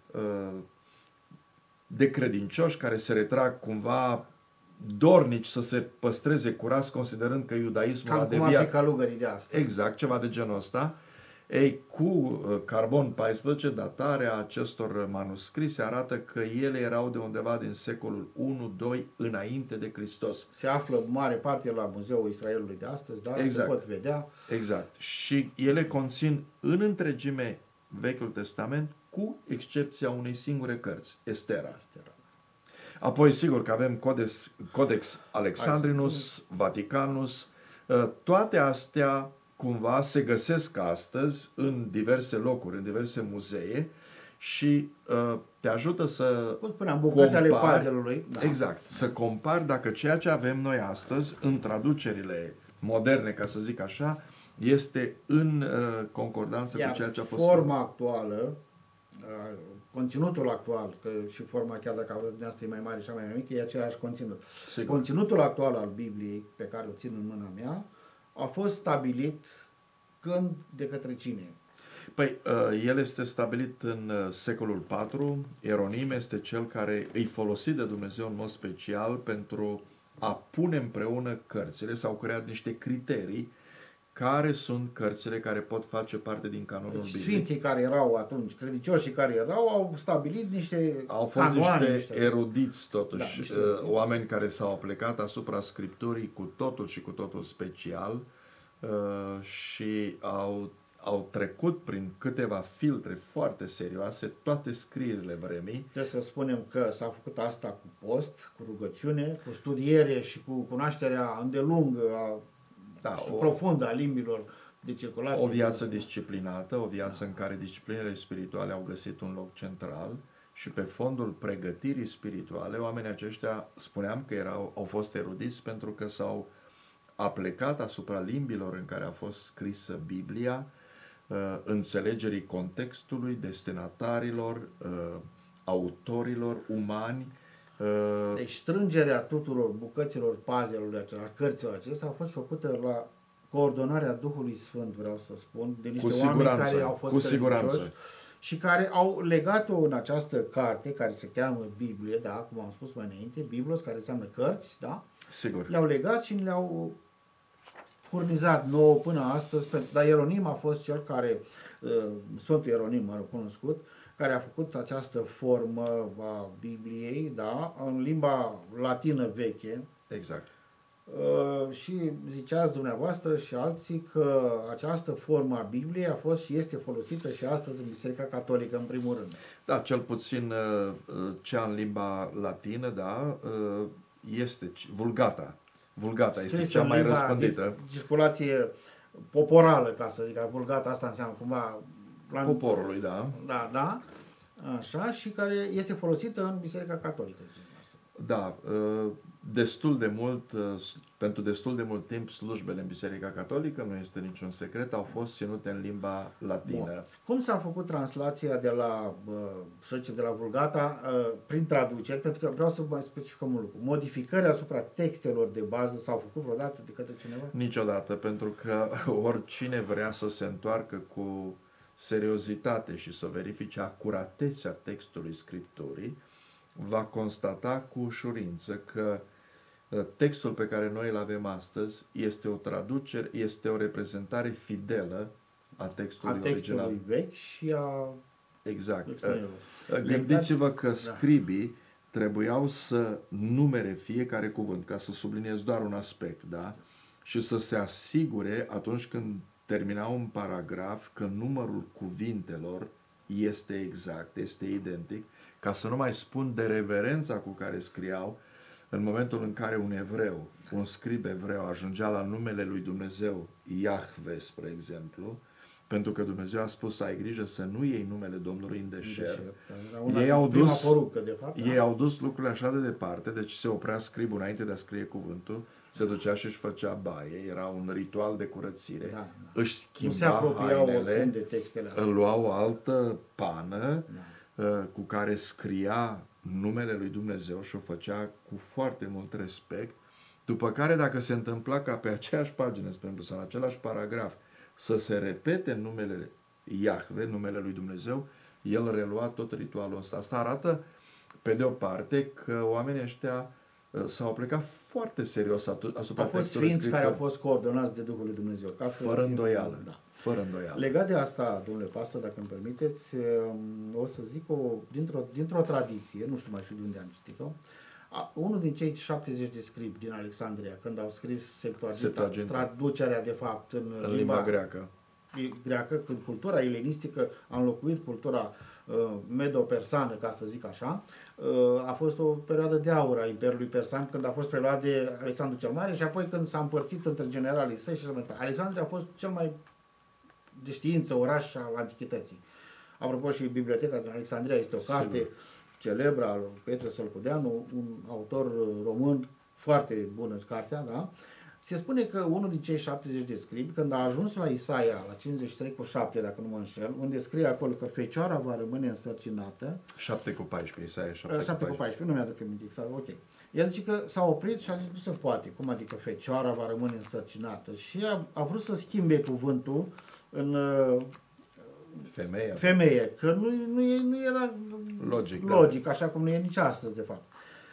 de credincioși care se retrag cumva dornici să se păstreze curați, considerând că iudaismul a deviat. Cum ar fi călugării de astăzi. Exact, ceva de genul ăsta. Ei, cu carbon 14, datarea acestor manuscrise arată că ele erau de undeva din secolul 1-2 înainte de Hristos. Se află mare parte la Muzeul Israelului de astăzi, da? Exact. Se pot vedea. Exact. Și ele conțin în întregime Vechiul Testament, cu excepția unei singure cărți, Estera. Apoi, sigur că avem Codex Alexandrinus, Vaticanus, toate astea cumva se găsesc astăzi în diverse locuri, în diverse muzee și te ajută să bucăți ale puzzle-ului. Da. Exact. Să compari dacă ceea ce avem noi astăzi în traducerile moderne, ca să zic așa, este în concordanță cu ceea ce a fost. Forma actuală, conținutul actual, că și forma, chiar dacă dumneavoastră e mai mare și mai mică, e același conținut. Sigur. Conținutul actual al Bibliei, pe care o țin în mâna mea, a fost stabilit când, de către cine? Păi, el este stabilit în secolul IV. Ieronim este cel care îi folosit de Dumnezeu în mod special pentru a pune împreună cărțile, s-au creat niște criterii care sunt cărțile care pot face parte din canonul biblic. Sfinții care erau atunci, credincioșii care erau, au stabilit niște au fost canoane, niște erudiți totuși, oameni care s-au plecat asupra Scripturii cu totul și cu totul special și au trecut prin câteva filtre foarte serioase toate scrierile vremii. Trebuie să spunem că s-a făcut asta cu post, cu rugăciune, cu studiere și cu cunoașterea îndelungă și profundă a limbilor de circulație. O viață disciplinată, o viață în care disciplinele spirituale au găsit un loc central și pe fondul pregătirii spirituale, oamenii aceștia, spuneam că au fost erudiți pentru că s-au aplecat asupra limbilor în care a fost scrisă Biblia, înțelegerii contextului, destinatarilor, autorilor umani. Deci strângerea tuturor bucăților puzzle-ului acela, cărților acestea a fost făcută la coordonarea Duhului Sfânt, vreau să spun, de niște oameni care au fost credincioși și care au legat-o în această carte, care se cheamă Biblie, da, cum am spus mai înainte, Biblos, care înseamnă cărți, da? Sigur. Le-au legat și le-au furnizat nouă până astăzi, dar Ieronim a fost cel care, Sfântul Ieronim, cunoscut, care a făcut această formă a Bibliei, da, în limba latină veche. Exact. Și ziceați dumneavoastră și alții că această formă a Bibliei a fost și este folosită și astăzi în Biserica Catolică în primul rând. Da, cel puțin cea în limba latină, da, este Vulgata. Vulgata este Scrisă cea în mai limba răspândită. de circulație poporală, ca să zic, Vulgata asta înseamnă cumva Poporului, da. Da, da, așa, și care este folosită în Biserica Catolică. Da, destul de mult, pentru destul de mult timp slujbele în Biserica Catolică, nu este niciun secret, au fost ținute în limba latină. Bun. Cum s-a făcut translația de la, să zicem, de la Vulgata prin traduceri? Pentru că vreau să vă specificăm un lucru. Modificări asupra textelor de bază s-au făcut vreodată de către cineva? Niciodată, pentru că oricine vrea să se întoarcă cu seriozitate și să verifice acuratețea textului Scripturii, va constata cu ușurință că textul pe care noi îl avem astăzi este o traducere, este o reprezentare fidelă a textului original. A textului vechi și a... Exact. Gândiți-vă că scribii trebuiau să numere fiecare cuvânt, ca să subliniez doar un aspect, da? Și să se asigure atunci când terminau un paragraf că numărul cuvintelor este exact, este identic, ca să nu mai spun de reverența cu care scriau în momentul în care un evreu, un scrib evreu ajungea la numele lui Dumnezeu, Iahve, spre exemplu, pentru că Dumnezeu a spus să ai grijă să nu iei numele Domnului în deșert. Ei au dus lucrurile așa de departe, deci se oprea scribul înainte de a scrie cuvântul, se ducea și își făcea baie, era un ritual de curățire, își schimba hainele, îl lua o altă pană cu care scria numele lui Dumnezeu și o făcea cu foarte mult respect, după care dacă se întâmpla ca pe aceeași pagină, spre exemplu, sau în același paragraf, să se repete numele Iahve, numele lui Dumnezeu, el relua tot ritualul ăsta. Asta arată, pe de o parte, că oamenii ăștia s-au plecat foarte serios asupra textului sfinți care au fost coordonați de Duhul lui Dumnezeu. Fără îndoială. Da. Fără îndoială. Legat de asta, domnule pastor, dacă îmi permiteți, o să zic dintr-o tradiție, nu știu mai și de unde am citit-o, unul din cei 70 de scribi din Alexandria, când au scris Septuaginta, traducerea de fapt în limba greacă, când cultura elenistică a înlocuit cultura medo-persană, ca să zic așa, a fost o perioadă de aur a Imperiului Persan, când a fost preluat de Alexandru cel Mare și apoi când s-a împărțit între generalii săi și Alexandria a fost cel mai de știință oraș al antichității. Apropo, și Biblioteca din Alexandria este o carte celebră al lui Petre Sălcudeanu, un autor român, foarte bună cartea, da? Se spune că unul din cei 70 de scribi, când a ajuns la Isaia, la 53:7, dacă nu mă înșel, unde scrie acolo că Fecioara va rămâne însărcinată. 7:14, Isaia 7:14, nu mi-aduc aminte exact, ok. El zice că s-a oprit și a zis, nu se poate, cum adică Fecioara va rămâne însărcinată? Și a vrut să schimbe cuvântul în femeie, că nu era logic, așa cum nu e nici astăzi, de fapt.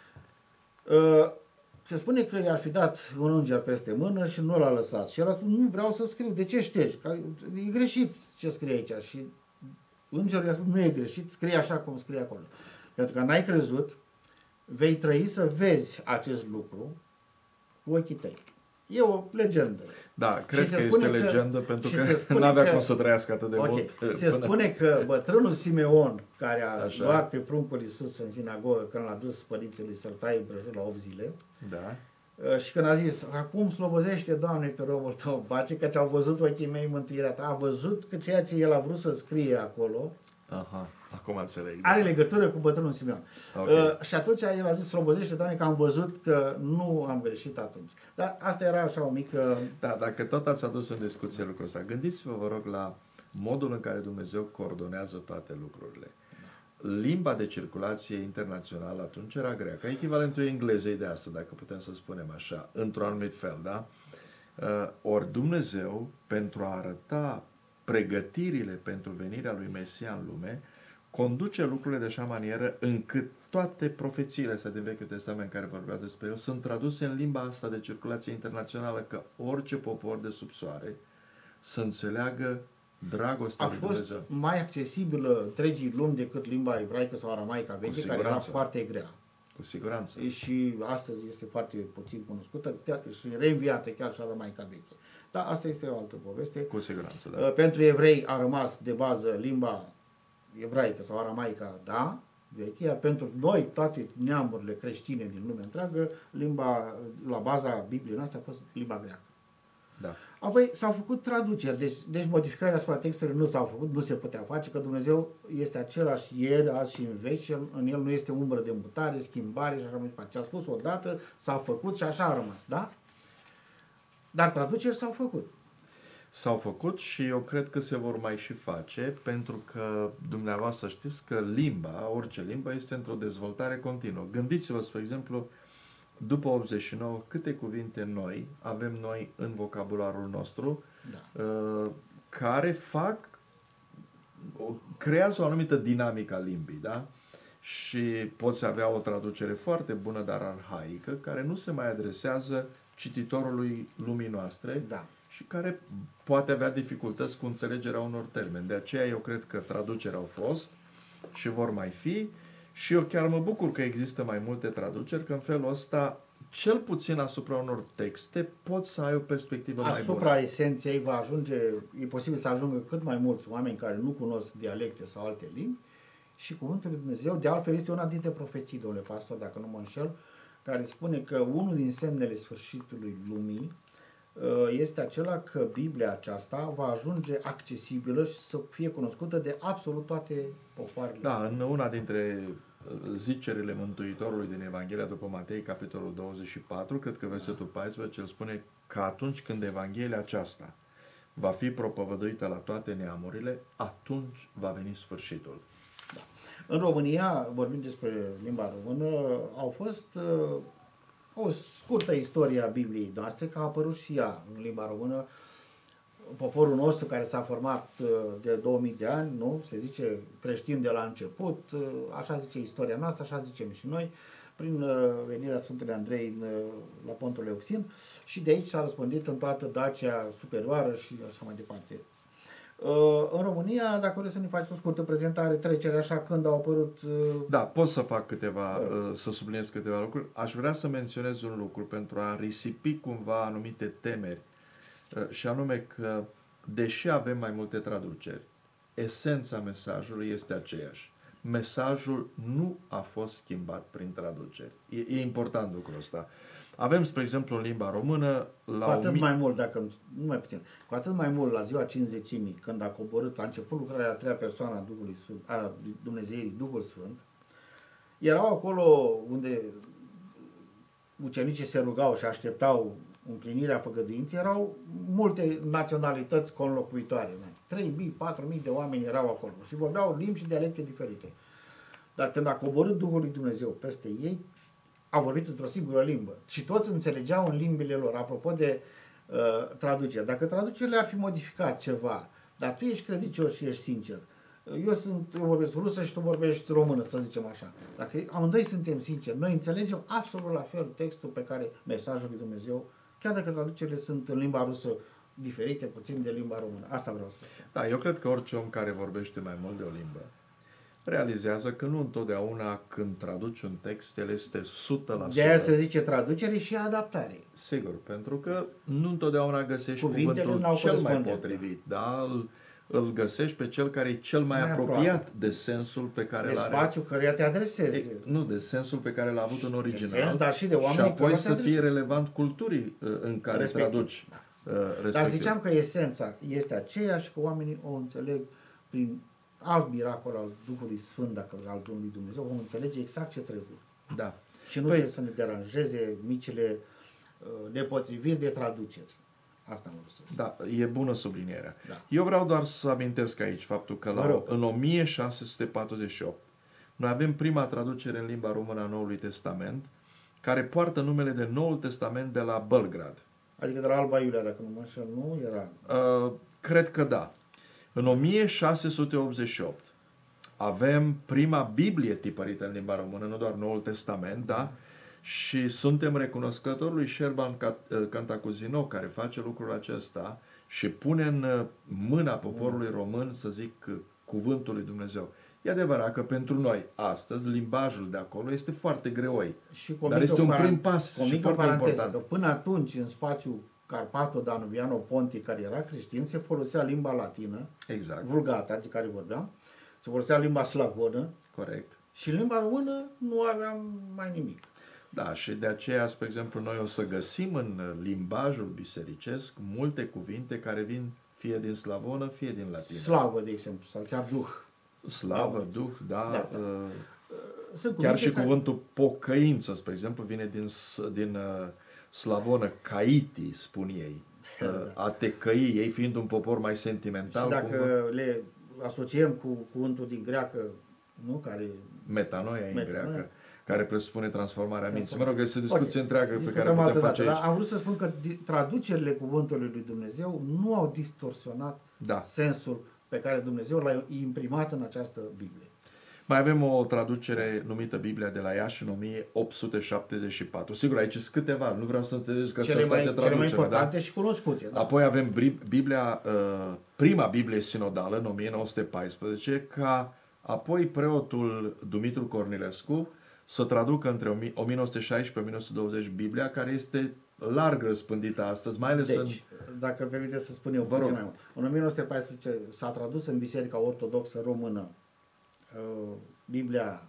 Se spune că i-ar fi dat un înger peste mână și nu l-a lăsat. Și el a spus, nu vreau să scriu, de ce ștergi? E greșit ce scrie aici. Și îngerul i-a spus, nu e greșit, scrie așa cum scrie acolo. Pentru că n-ai crezut, vei trăi să vezi acest lucru cu ochii tăi. E o legendă. Da, cred că este legendă pentru că n-avea cum să trăiască atât de mult. Se spune că bătrânul Simeon, care a luat pe pruncul Iisus în sinagogă când l-a dus părinții lui să-l taie împrejur la 8 zile, și când a zis, acum slobozește, Doamne, pe robul tău, pace, căci au văzut ochii mei mântuirea ta, a văzut că ceea ce el a vrut să scrie acolo, acum înțeleg. Are legătură cu bătrânul Simeon. Și atunci el a zis, slobozește, Doamne, că am văzut că nu am greșit atunci. Dar asta era așa o mică... Da, dacă tot ați adus în discuție lucrul ăsta, gândiți-vă, vă rog, la modul în care Dumnezeu coordonează toate lucrurile. Limba de circulație internațională atunci era greacă, echivalentul englezei de astăzi, dacă putem să spunem așa, într-un anumit fel, da? Ori Dumnezeu, pentru a arăta pregătirile pentru venirea lui Mesia în lume, conduce lucrurile de așa manieră încât toate profețiile astea din Vechiul Testament care vorbeau despre el sunt traduse în limba asta de circulație internațională, că orice popor de sub soare să înțeleagă dragostea lui Dumnezeu. A fost mai accesibilă întregii lumi decât limba ebraică sau aramaica veche, care era foarte grea. Cu siguranță. Și astăzi este foarte puțin cunoscută și reînviată chiar și aramaica veche. Dar asta este o altă poveste. Cu siguranță, da. Pentru evrei a rămas de bază limba ebraică sau aramaica, da, veche, iar pentru noi, toate neamurile creștine din lumea întreagă, limba, la baza Bibliei noastre a fost limba greacă. Da. Apoi s-au făcut traduceri, deci modificarea asupra textelor nu s-au făcut, nu se putea face, că Dumnezeu este același ieri, azi și în veci, în El nu este umbră de mutare, schimbare și așa mai departe. Ce a spus odată, s-a făcut și așa a rămas, da? Dar traduceri s-au făcut. S-au făcut și eu cred că se vor mai și face, pentru că dumneavoastră știți că limba, orice limbă, este într-o dezvoltare continuă. Gândiți-vă, spre exemplu, după 89, câte cuvinte noi avem noi în vocabularul nostru, Da. care creează o anumită dinamică a limbii, da? Și poți avea o traducere foarte bună, dar arhaică, care nu se mai adresează cititorului lumii noastre, Da. și care poate avea dificultăți cu înțelegerea unor termeni. De aceea eu cred că traduceri au fost și vor mai fi și eu chiar mă bucur că există mai multe traduceri, că în felul ăsta, cel puțin asupra unor texte, poți să ai o perspectivă mai bună. Asupra esenței va ajunge, e posibil să ajungă cât mai mulți oameni care nu cunosc dialecte sau alte limbi și cuvântul lui Dumnezeu, de altfel este una dintre profeții, domnule pastor, dacă nu mă înșel, care spune că unul din semnele sfârșitului lumii este acela că Biblia aceasta va ajunge accesibilă și să fie cunoscută de absolut toate popoarele. Da, în una dintre zicerile Mântuitorului din Evanghelia după Matei, capitolul 24, cred că versetul 14, el spune că atunci când Evanghelia aceasta va fi propovăduită la toate neamurile, atunci va veni sfârșitul. Da. În România, vorbind despre limba română, au fost o scurtă istorie a Bibliei noastre, că a apărut și ea în limba română. Poporul nostru care s-a format de 2000 de ani, nu? Se zice creștin de la început, așa zice istoria noastră, așa zicem și noi, prin venirea Sfântului Andrei la Pontul Euxin și de aici s-a răspândit în toată Dacia superioară și așa mai departe. În România, dacă vreți să ne faceți o scurtă prezentare, trecere așa, când au apărut... Da, pot să fac câteva, să subliniez câteva lucruri. Aș vrea să menționez un lucru pentru a risipi cumva anumite temeri, și anume că, deși avem mai multe traduceri, esența mesajului este aceeași. Mesajul nu a fost schimbat prin traduceri. E important lucrul ăsta. Avem, spre exemplu, în limba română... Cu atât mai mult, nu mai puțin, cu atât mai mult la ziua Cincizecimii, când a început lucrarea a treia persoană a Duhului Sfânt, a Dumnezeirii, Duhul Sfânt, erau acolo unde ucenicii se rugau și așteptau împlinirea făgăduinței, erau multe naționalități conlocuitoare. 3.000, 4.000 de oameni erau acolo și vorbeau limbi și dialecte diferite. Dar când a coborât Duhul lui Dumnezeu peste ei, au vorbit într-o singură limbă și toți înțelegeau în limbile lor. Apropo de traducere, dacă traducerile ar fi modificat ceva, dar tu ești credincios și ești sincer, eu vorbesc rusă și tu vorbești română, să zicem așa. Dacă amândoi suntem sinceri, noi înțelegem absolut la fel textul pe care mesajul lui Dumnezeu, chiar dacă traducerile sunt în limba rusă diferite puțin de limba română. Asta vreau să spun. Da, eu cred că orice om care vorbește mai mult de o limbă realizează că nu întotdeauna când traduci un text, el este 100%. De aia se zice traducere și adaptare. Sigur, pentru că nu întotdeauna găsești Cuvintele cuvântul cel mai corespondent, potrivit, da? Îl găsești pe cel care e cel mai apropiat de sensul pe care de l-are. spațiu căruia te adresezi. Nu, de sensul pe care l-a avut în original. De sens, dar și de oameni și apoi care să fie relevant culturii în care respectiv. traduci. Dar ziceam că esența este aceeași, că oamenii o înțeleg prin alt miracol al Duhului Sfânt, dacă al Duhului Dumnezeu, vom înțelege exact ce trebuie. Da. Și nu trebuie să ne deranjeze micile nepotriviri de traduceri. Asta am vrut să spun. Da, e bună sublinierea. Da. Eu vreau doar să amintesc aici faptul că în 1648 noi avem prima traducere în limba română a Noului Testament, care poartă numele de Noul Testament de la Bălgrad. Adică de la Alba Iulia, dacă nu mă înșel, nu era... Cred că da. În 1688 avem prima Biblie tipărită în limba română, nu doar Noul Testament, da? Și suntem recunoscători lui Șerban Cantacuzino, care face lucrul acesta și pune în mâna poporului român, să zic, cuvântul lui Dumnezeu. E adevărat că pentru noi, astăzi, limbajul de acolo este foarte greoi. Dar este un prim pas și foarte important. Că până atunci, în spațiul Carpato-Danubiano-Pontic, care era creștin, se folosea limba latină, Exact. vulgata, de care vorbeam, se folosea limba slavonă. Corect. Și limba română nu aveam mai nimic. Da, și de aceea, spre exemplu, noi o să găsim în limbajul bisericesc multe cuvinte care vin fie din slavonă, fie din latină. Slavă, de exemplu, sau chiar Duh. Slavă, Duh, da. Chiar și cuvântul pocăință, spre exemplu, vine din slavonă, caiti, spun ei. A te căi, ei fiind un popor mai sentimental. Și dacă le asociem cu cuvântul din greacă, nu, care... Metanoia în greacă, care presupune transformarea minții. Mă rog, este o discuție întreagă pe care putem face aici. Am vrut să spun că traducerile cuvântului lui Dumnezeu nu au distorsionat sensul pe care Dumnezeu l-a imprimat în această Biblie. Mai avem o traducere numită Biblia de la Iași în 1874. Sigur, aici sunt câteva, nu vreau să înțelegi că cele mai importante, da? Și cunoscute. Da? Apoi avem Biblia, prima Biblie sinodală în 1914, ca apoi preotul Dumitru Cornilescu să traducă între 1916-1920 Biblia, care este larg răspândită astăzi, mai ales dacă îmi permite să spun eu puțin mai mult. În 1914 s-a tradus în Biserica Ortodoxă Română Biblia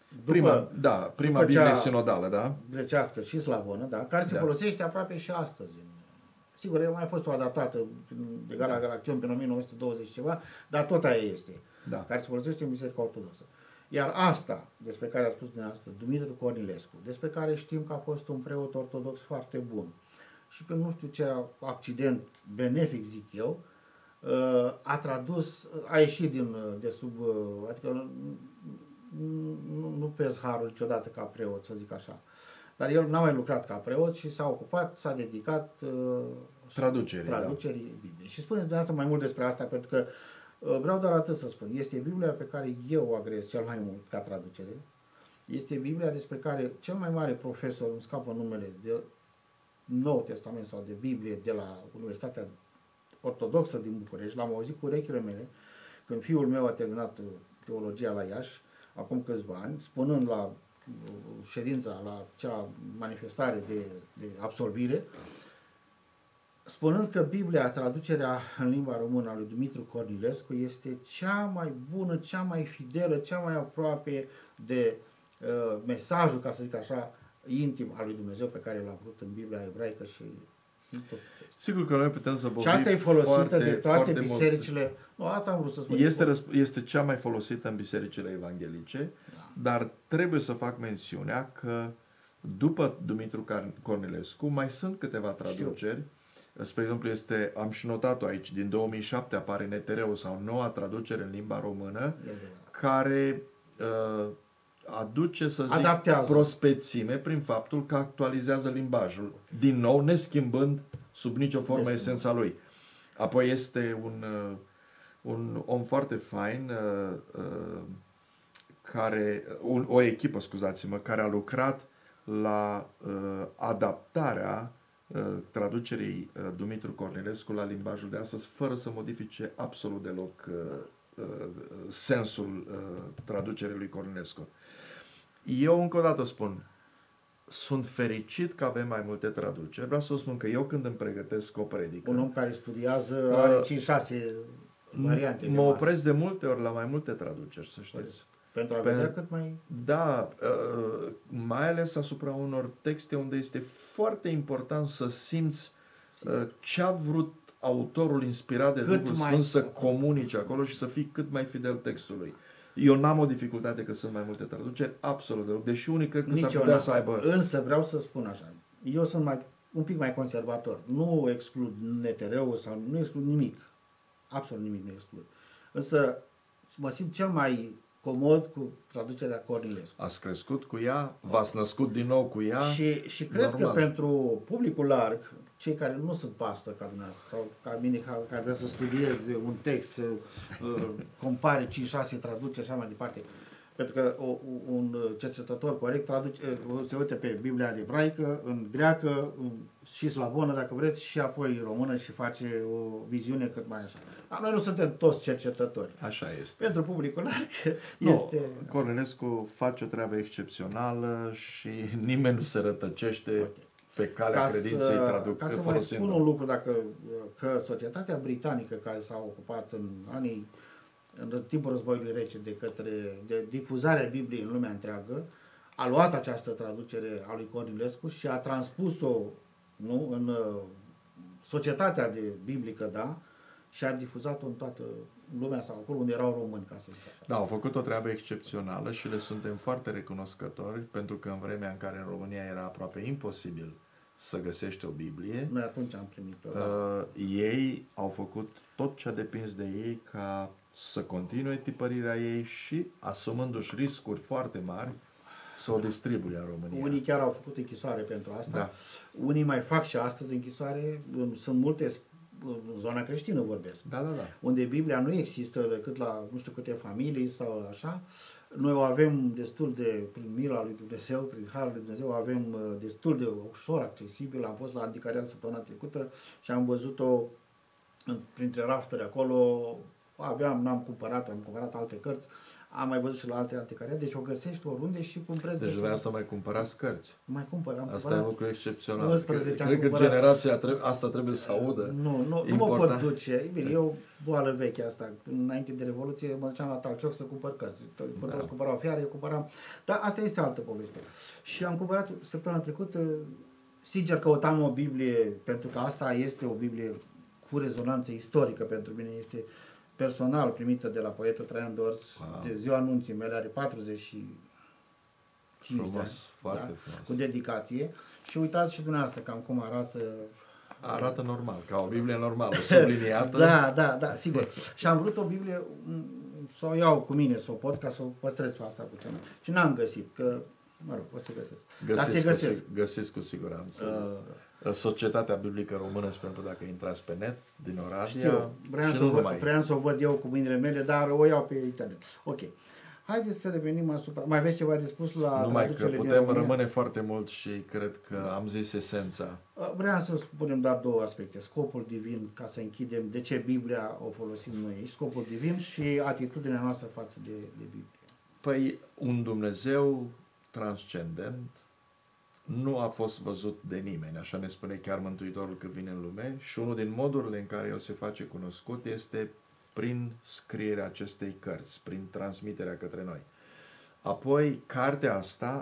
prima Biblie sinodală, da? Grecească și slavonă, da? Care se folosește aproape și astăzi. Sigur, el mai a fost o adaptată de Gala Galaction prin 1920 ceva, dar tot aia este, care se folosește în Biserica Ortodoxă. Iar asta, despre care a spus dumneavoastră, Dumitru Cornilescu, despre care știm că a fost un preot ortodox foarte bun și pe nu știu ce accident benefic, zic eu, a tradus, a ieșit de sub, adică nu pierzi harul niciodată ca preot, să zic așa. Dar el n-a mai lucrat ca preot și s-a ocupat, s-a dedicat traducerii Bibliei. Și spuneți dumneavoastră mai mult despre asta, pentru că vreau doar atât să spun. Este Biblia pe care eu o agrez cel mai mult ca traducere. Este Biblia despre care cel mai mare profesor, îmi scapă numele, de Nou Testament sau de Biblie de la Universitatea Ortodoxă din București, l-am auzit cu urechile mele când fiul meu a terminat teologia la Iași, acum câțiva ani, spunând la ședința, la cea manifestare de absolvire, spunând că Biblia, traducerea în limba română a lui Dumitru Cornilescu, este cea mai bună, cea mai fidelă, cea mai aproape de mesajul, ca să zic așa, intim al lui Dumnezeu pe care l-a vrut în Biblia ebraică și tot. Sigur că noi putem să vorbim. Și asta e folosită de toate bisericile. Nu, asta am vrut să spun. Este cea mai folosită în bisericile evanghelice, dar trebuie să fac mențiunea că după Dumitru Cornilescu mai sunt câteva traduceri. Spre exemplu, am și notat-o aici, din 2007 apare Netereu sau noua traducere în limba română, care aduce, să zic, prospețime prin faptul că actualizează limbajul, din nou neschimbând sub nicio formă esența lui. Apoi este un om foarte fain, o echipă, scuzați-mă, care a lucrat la adaptarea traducerii Dumitru Cornilescu la limbajul de astăzi, fără să modifice absolut deloc sensul traducerii lui Cornilescu. Eu încă o dată spun, sunt fericit că avem mai multe traduceri. Vreau să spun că eu când îmi pregătesc o predică... Un om care studiază are 5-6 variante. Mă opresc de multe ori la mai multe traduceri, să știți. Pentru a vedea cât mai... Da, mai ales asupra unor texte unde este foarte important să simți ce a vrut autorul inspirat de Duhul Sfânt să comunice acolo și să fii cât mai fidel textului. Eu n-am o dificultate că sunt mai multe traduceri, absolut deloc, deși unii cred că s-ar putea să aibă... Însă vreau să spun așa, eu sunt un pic mai conservator, nu exclud Netereu sau nu exclud nimic, absolut nimic nu exclud. Însă mă simt cel mai comod cu traducerea Cornilescu. Ați crescut cu ea? V-ați născut din nou cu ea? Și cred că pentru publicul larg, cei care nu sunt pastori ca dumneavoastră sau ca mine care vrea să studieze un text, să compare 5-6 traduceri și așa mai departe, Pentru că un cercetător corect se uită pe Biblia în ebraică, în greacă, și slavonă, dacă vreți, și apoi română și face o viziune cât mai așa. Dar noi nu suntem toți cercetători. Așa este. Pentru publicul larg Nu, este... Cornilescu face o treabă excepțională și nimeni nu se rătăcește pe calea credinței Ca să mai spun un lucru, că societatea britanică care s-a ocupat în timpul războiului rece de difuzarea Bibliei în lumea întreagă, a luat această traducere a lui Cornilescu și a transpus-o, nu, în societatea biblică, da, și a difuzat-o în toată lumea sau acolo unde erau români, ca să zic așa. Da, au făcut o treabă excepțională și le suntem foarte recunoscători, pentru că în vremea în care în România era aproape imposibil să găsești o Biblie, noi atunci am primit-o. Ei au făcut tot ce a depins de ei ca să continue tipărirea ei și, asumându-și riscuri foarte mari, să o distribuie în România. Unii chiar au făcut închisoare pentru asta. Da. Unii mai fac și astăzi închisoare. Sunt multe, în zona creștină vorbesc, Da. unde Biblia nu există decât la nu știu câte familii sau așa. Noi o avem destul de, prin mila lui Dumnezeu, prin harul lui Dumnezeu, o avem destul de ușor accesibil. Am fost la Anticariat săptămâna trecută și am văzut-o printre rafturi acolo. N-am cumpărat, am cumpărat alte cărți. Am mai văzut și la alte anticariate, deci o găsești oriunde și cu un preț. Deci vreau să mai cumpărați cărți. Mai cumpăr. Asta e un lucru excepțional. 11 Cred că generația asta trebuie să audă. Nu mă pot duce. Bine, e o boală veche asta. Înainte de Revoluție mă duceam la Talcioc să cumpăr cărți. Până cumpărau fiare, eu cumpăram. Dar asta este altă poveste. Și am cumpărat săptămâna trecută, sincer căutam o Biblie, pentru că asta este o Biblie cu rezonanță istorică pentru mine. Este personal primită de la poetul Traian Dors, de ziua anunții mele, are 45 de ani, foarte frumos. cu dedicație. Și uitați și dumneavoastră cam cum arată. Arată normal, ca o Biblie normală, subliniată. Da, sigur. Și am vrut o Biblie să o iau cu mine, să o pot, ca să o păstrez pe asta puțin. Și n-am găsit, că, mă rog, o să găsesc. Găsesc cu siguranță. Societatea Biblică Română, spre exemplu, dacă intrați pe net, din Oradea, vreau să o văd eu cu mâinile mele, dar o iau pe internet. Ok. Haideți să revenim asupra... Mai aveți ceva de spus la numai că putem rămâne foarte mult și cred că am zis esența. Vreau să spunem doar două aspecte. Scopul divin, ca să închidem de ce Biblia o folosim noi. Scopul divin și atitudinea noastră față de Biblie. Păi, un Dumnezeu transcendent nu a fost văzut de nimeni, așa ne spune chiar Mântuitorul când vine în lume, și unul din modurile în care El se face cunoscut este prin scrierea acestei cărți, prin transmiterea către noi. Apoi, cartea asta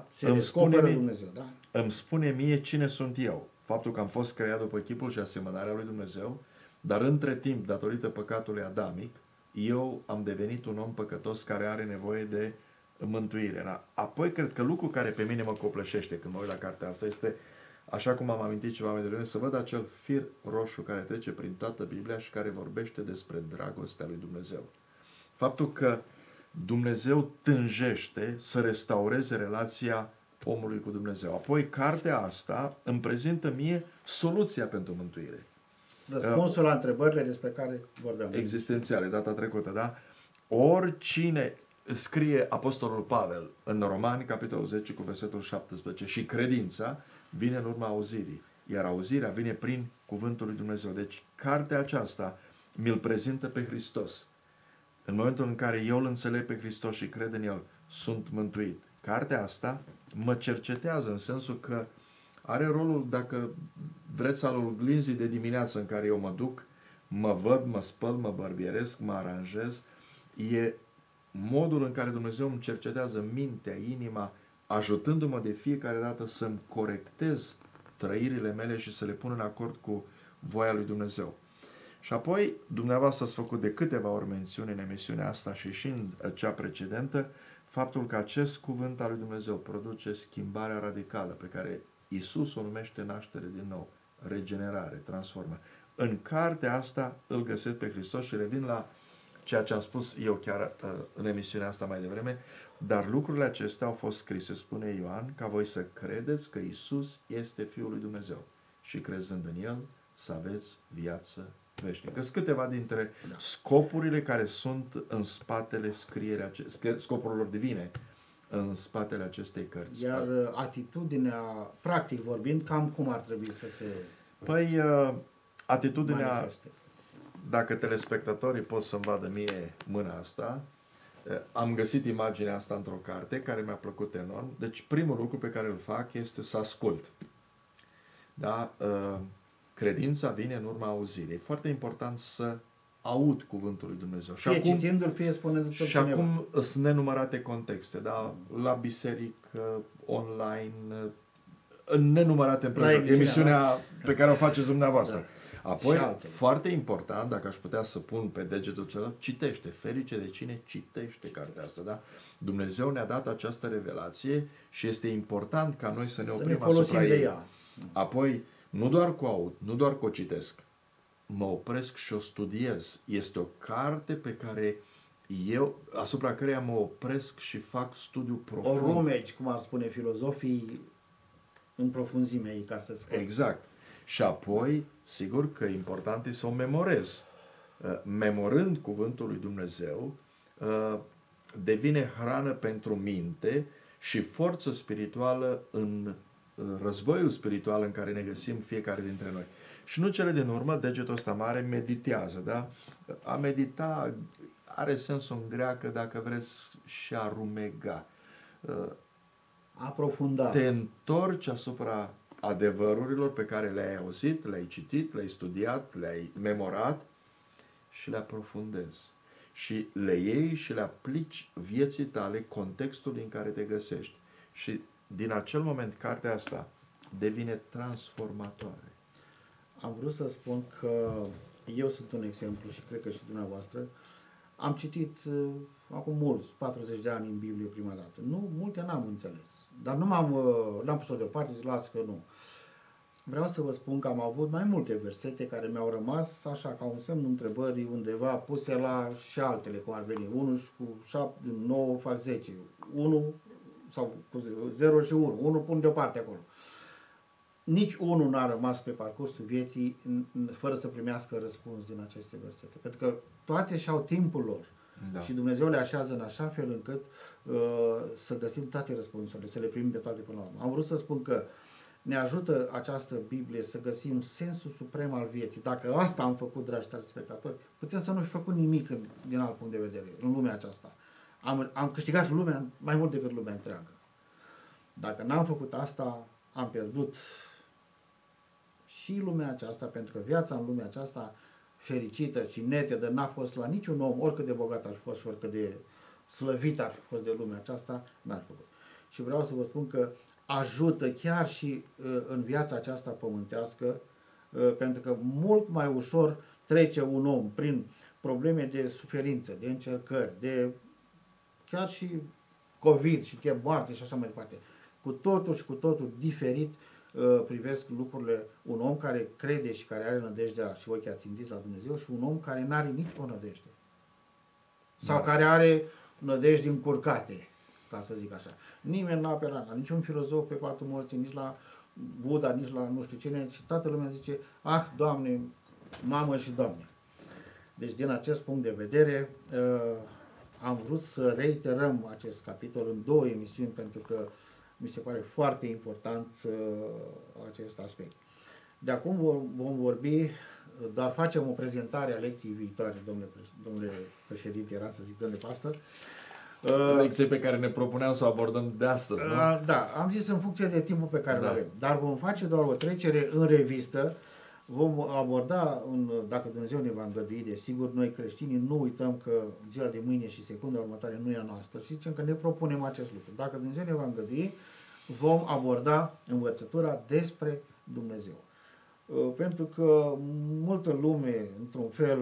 îmi spune mie cine sunt eu. Faptul că am fost creat după chipul și asemănarea lui Dumnezeu, dar între timp, datorită păcatului adamic, eu am devenit un om păcătos care are nevoie de mântuire. Apoi, cred că lucrul care pe mine mă copleșește când mă uit la cartea asta este, așa cum am amintit ceva mai devreme, să văd acel fir roșu care trece prin toată Biblia și care vorbește despre dragostea lui Dumnezeu. Faptul că Dumnezeu tânjește să restaureze relația omului cu Dumnezeu. Apoi, cartea asta îmi prezintă mie soluția pentru mântuire. Răspunsul la întrebările despre care vorbeam. Existențiale, data trecută, da? Oricine, scrie Apostolul Pavel în Romani, capitolul 10, cu versetul 17, și credința vine în urma auzirii, iar auzirea vine prin cuvântul lui Dumnezeu. Deci, cartea aceasta mi-l prezintă pe Hristos. În momentul în care eu îl înțeleg pe Hristos și cred în El, sunt mântuit. Cartea asta mă cercetează în sensul că are rolul, dacă vreți, al oglinzii de dimineață în care eu mă duc, mă văd, mă spăl, mă barbieresc, mă aranjez. E modul în care Dumnezeu îmi cercetează mintea, inima, ajutându-mă de fiecare dată să-mi corectez trăirile mele și să le pun în acord cu voia lui Dumnezeu. Și apoi, dumneavoastră ați făcut de câteva ori mențiune în emisiunea asta și în cea precedentă, faptul că acest cuvânt al lui Dumnezeu produce schimbarea radicală pe care Iisus o numește naștere din nou, regenerare, transformare. În cartea asta îl găsesc pe Hristos și revin la ceea ce am spus eu chiar în emisiunea asta mai devreme, dar lucrurile acestea au fost scrise, spune Ioan, ca voi să credeți că Iisus este Fiul lui Dumnezeu și crezând în El să aveți viață veșnică. Sunt câteva dintre scopurile care sunt în spatele scopurilor divine în spatele acestei cărți. Iar atitudinea, practic vorbind, cam cum ar trebui să se Păi, atitudinea, manifeste? dacă telespectatorii pot să-mi vadă mie mâna asta, am găsit imaginea asta într-o carte care mi-a plăcut enorm. Deci primul lucru pe care îl fac este să ascult. Da? Credința vine în urma auzirii. E foarte important să aud cuvântul lui Dumnezeu. Fie citindu-l, fie spunându-l tot și cineva. acum sunt nenumărate contexte, da? La biserică, online, în nenumărate împrejurări. Emisiunea pe care o faceți dumneavoastră. Apoi, foarte important, dacă aș putea să pun pe degetul celălalt, citește. Ferice de cine citește cartea asta, da? Dumnezeu ne-a dat această revelație și este important ca noi să ne oprim asupra ei. ea. Apoi, nu doar cu aud, nu doar cu o citesc, mă opresc și o studiez. Este o carte pe care eu, asupra căreia mă opresc și fac studiu profund. O rumegi, cum ar spune filozofii, în profunzimea ei, ca să scoți. Exact. Și apoi, sigur că important e să o memorez. Memorând cuvântul lui Dumnezeu, devine hrană pentru minte și forță spirituală în războiul spiritual în care ne găsim fiecare dintre noi. Și nu cele din urmă, degetul ăsta mare meditează, da? A medita are sensul în greacă, dacă vreți, și a rumega. Aprofunda. Te întorci asupra adevărurilor pe care le-ai auzit, le-ai citit, le-ai studiat, le-ai memorat și le aprofundezi. Și le iei și le aplici vieții tale, contextului în care te găsești. Și din acel moment, cartea asta devine transformatoare. Am vrut să spun că eu sunt un exemplu și cred că și dumneavoastră. Am citit acum mulți, 40 de ani în Biblie prima dată. Nu, multe n-am înțeles. Dar nu l-am pus-o deoparte, zic, lasă că nu. Vreau să vă spun că am avut mai multe versete care mi-au rămas așa ca un semn întrebării undeva puse la și altele, cum ar veni. 1 și cu 7, 9 fac 10. 1 sau cu 0 și 1. 1 pun deoparte acolo. Nici unul n-a rămas pe parcursul vieții fără să primească răspuns din aceste versete. Pentru că toate și-au timpul lor. Da. Și Dumnezeu le așează în așa fel încât să găsim toate răspunsurile, să le primim pe toate până la urmă. Am vrut să spun că ne ajută această Biblie să găsim sensul suprem al vieții. Dacă asta am făcut, dragi telespectatori, putem să nu fi făcut nimic din alt punct de vedere în lumea aceasta. Am câștigat lumea mai mult decât lumea întreagă. Dacă n-am făcut asta, am pierdut și lumea aceasta, pentru că viața în lumea aceasta fericită și netedă n-a fost la niciun om, oricât de bogat ar fi fost și oricât de slăvit ar fi fost de lumea aceasta, n-ar fi făcut. Și vreau să vă spun că ajută chiar și în viața aceasta pământească, pentru că mult mai ușor trece un om prin probleme de suferință, de încercări, de chiar și COVID și chiar moarte și așa mai departe. Cu totul și cu totul diferit privesc lucrurile un om care crede și care are nădejdea și ochii ațintiți la Dumnezeu și un om care n-are nici o nădejde. Sau care are nădejde încurcate, ca să zic așa. Nimeni n-a apelat la niciun filozof pe patul morții, nici la Buddha, nici la nu știu cine, și toată lumea zice, ah, Doamne, mamă și Doamne. Deci, din acest punct de vedere, am vrut să reiterăm acest capitol în 2 emisiuni, pentru că mi se pare foarte important acest aspect. De acum vom vorbi, doar facem o prezentare a lecției viitoare, domnule președinte, era să zic, domnule pastor. Lecție pe care ne propuneam să o abordăm de astăzi, nu? Da, am zis în funcție de timpul pe care îl avem. Dar vom face doar o trecere în revistă. Vom aborda, dacă Dumnezeu ne va îngădui, desigur, noi creștinii nu uităm că ziua de mâine și secunda următoare nu e a noastră și zicem că ne propunem acest lucru. Dacă Dumnezeu ne va îngădui, vom aborda învățătura despre Dumnezeu. Pentru că multă lume, într-un fel,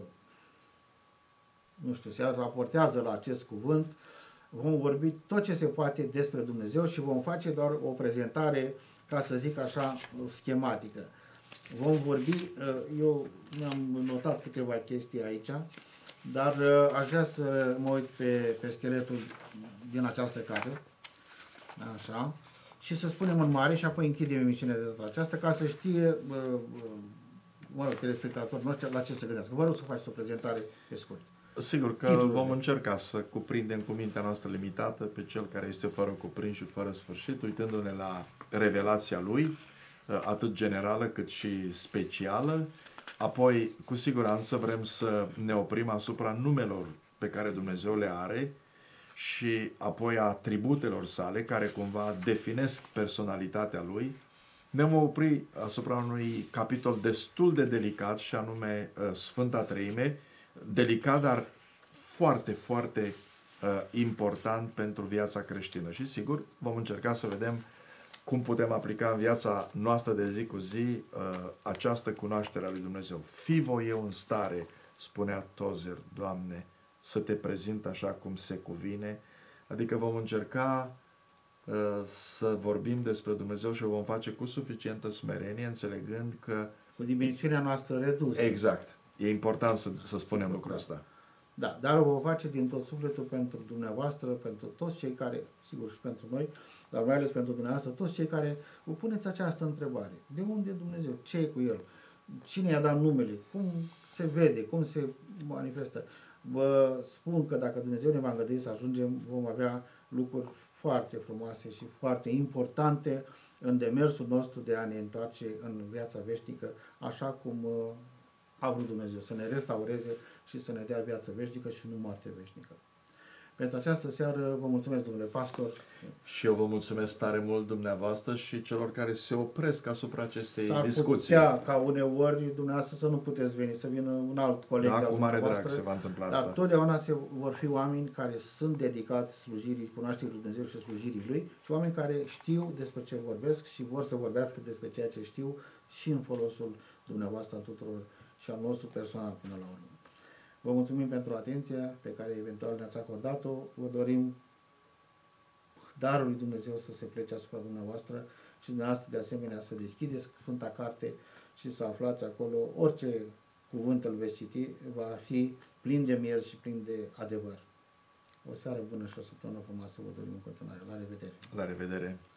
nu știu, se raportează la acest cuvânt, vom vorbi tot ce se poate despre Dumnezeu și vom face doar o prezentare, ca să zic așa, schematică. Vom vorbi, eu mi-am notat câteva chestii aici, dar aș vrea să mă uit pe scheletul din această carte, așa, și să spunem în mare și apoi închidem emisiunea de data aceasta, ca să știe telespectatorii noștri la ce să gândească. Vă rog să faceți o prezentare pe scurt. Sigur că Titlul. vom încerca să cuprindem cu mintea noastră limitată pe Cel care este fără cuprins și fără sfârșit, uitându-ne la revelația Lui, atât generală cât și specială. Apoi, cu siguranță, vrem să ne oprim asupra numelor pe care Dumnezeu le are și apoi a atributelor sale, care cumva definesc personalitatea Lui. Ne vom opri asupra unui capitol destul de delicat și anume Sfânta Treime, delicat, dar foarte, foarte important pentru viața creștină. Și sigur, vom încerca să vedem cum putem aplica în viața noastră de zi cu zi această cunoaștere a lui Dumnezeu. Fii voi eu în stare, spunea Tozer, Doamne, să te prezint așa cum se cuvine. Adică vom încerca să vorbim despre Dumnezeu și o vom face cu suficientă smerenie, înțelegând că... Cu dimensiunea noastră redusă. Exact. E important să spunem lucrul ăsta. Da, dar o vom face din tot sufletul pentru dumneavoastră, pentru toți cei care, sigur și pentru noi, dar mai ales pentru dumneavoastră, toți cei care vă puneți această întrebare. De unde e Dumnezeu? Ce e cu El? Cine i-a dat numele? Cum se vede? Cum se manifestă? Vă spun că dacă Dumnezeu ne va îngădui să ajungem, vom avea lucruri foarte frumoase și foarte importante în demersul nostru de a ne întoarce în viața veșnică, așa cum a vrut Dumnezeu, să ne restaureze și să ne dea viață veșnică și nu moarte veșnică. Pentru această seară vă mulțumesc, domnule pastor. Și eu vă mulțumesc tare mult dumneavoastră și celor care se opresc asupra acestei S-ar discuții. putea ca uneori dumneavoastră să nu puteți veni, să vină un alt coleg Da, de-al cu mare drag dumneavoastră, se va întâmpla dar asta. totdeauna vor fi oameni care sunt dedicați slujirii, cunoașterii lui Dumnezeu și slujirii Lui și oameni care știu despre ce vorbesc și vor să vorbească despre ceea ce știu și în folosul dumneavoastră a tuturor și al nostru personal până la urmă. Vă mulțumim pentru atenția pe care eventual ne-ați acordat-o. Vă dorim darul lui Dumnezeu să se plece asupra dumneavoastră și dumneavoastră de asemenea să deschideți Sfânta Carte și să aflați acolo orice cuvânt îl veți citi, va fi plin de miez și plin de adevăr. O seară bună și o săptămână frumoasă vă dorim în continuare. La revedere! La revedere!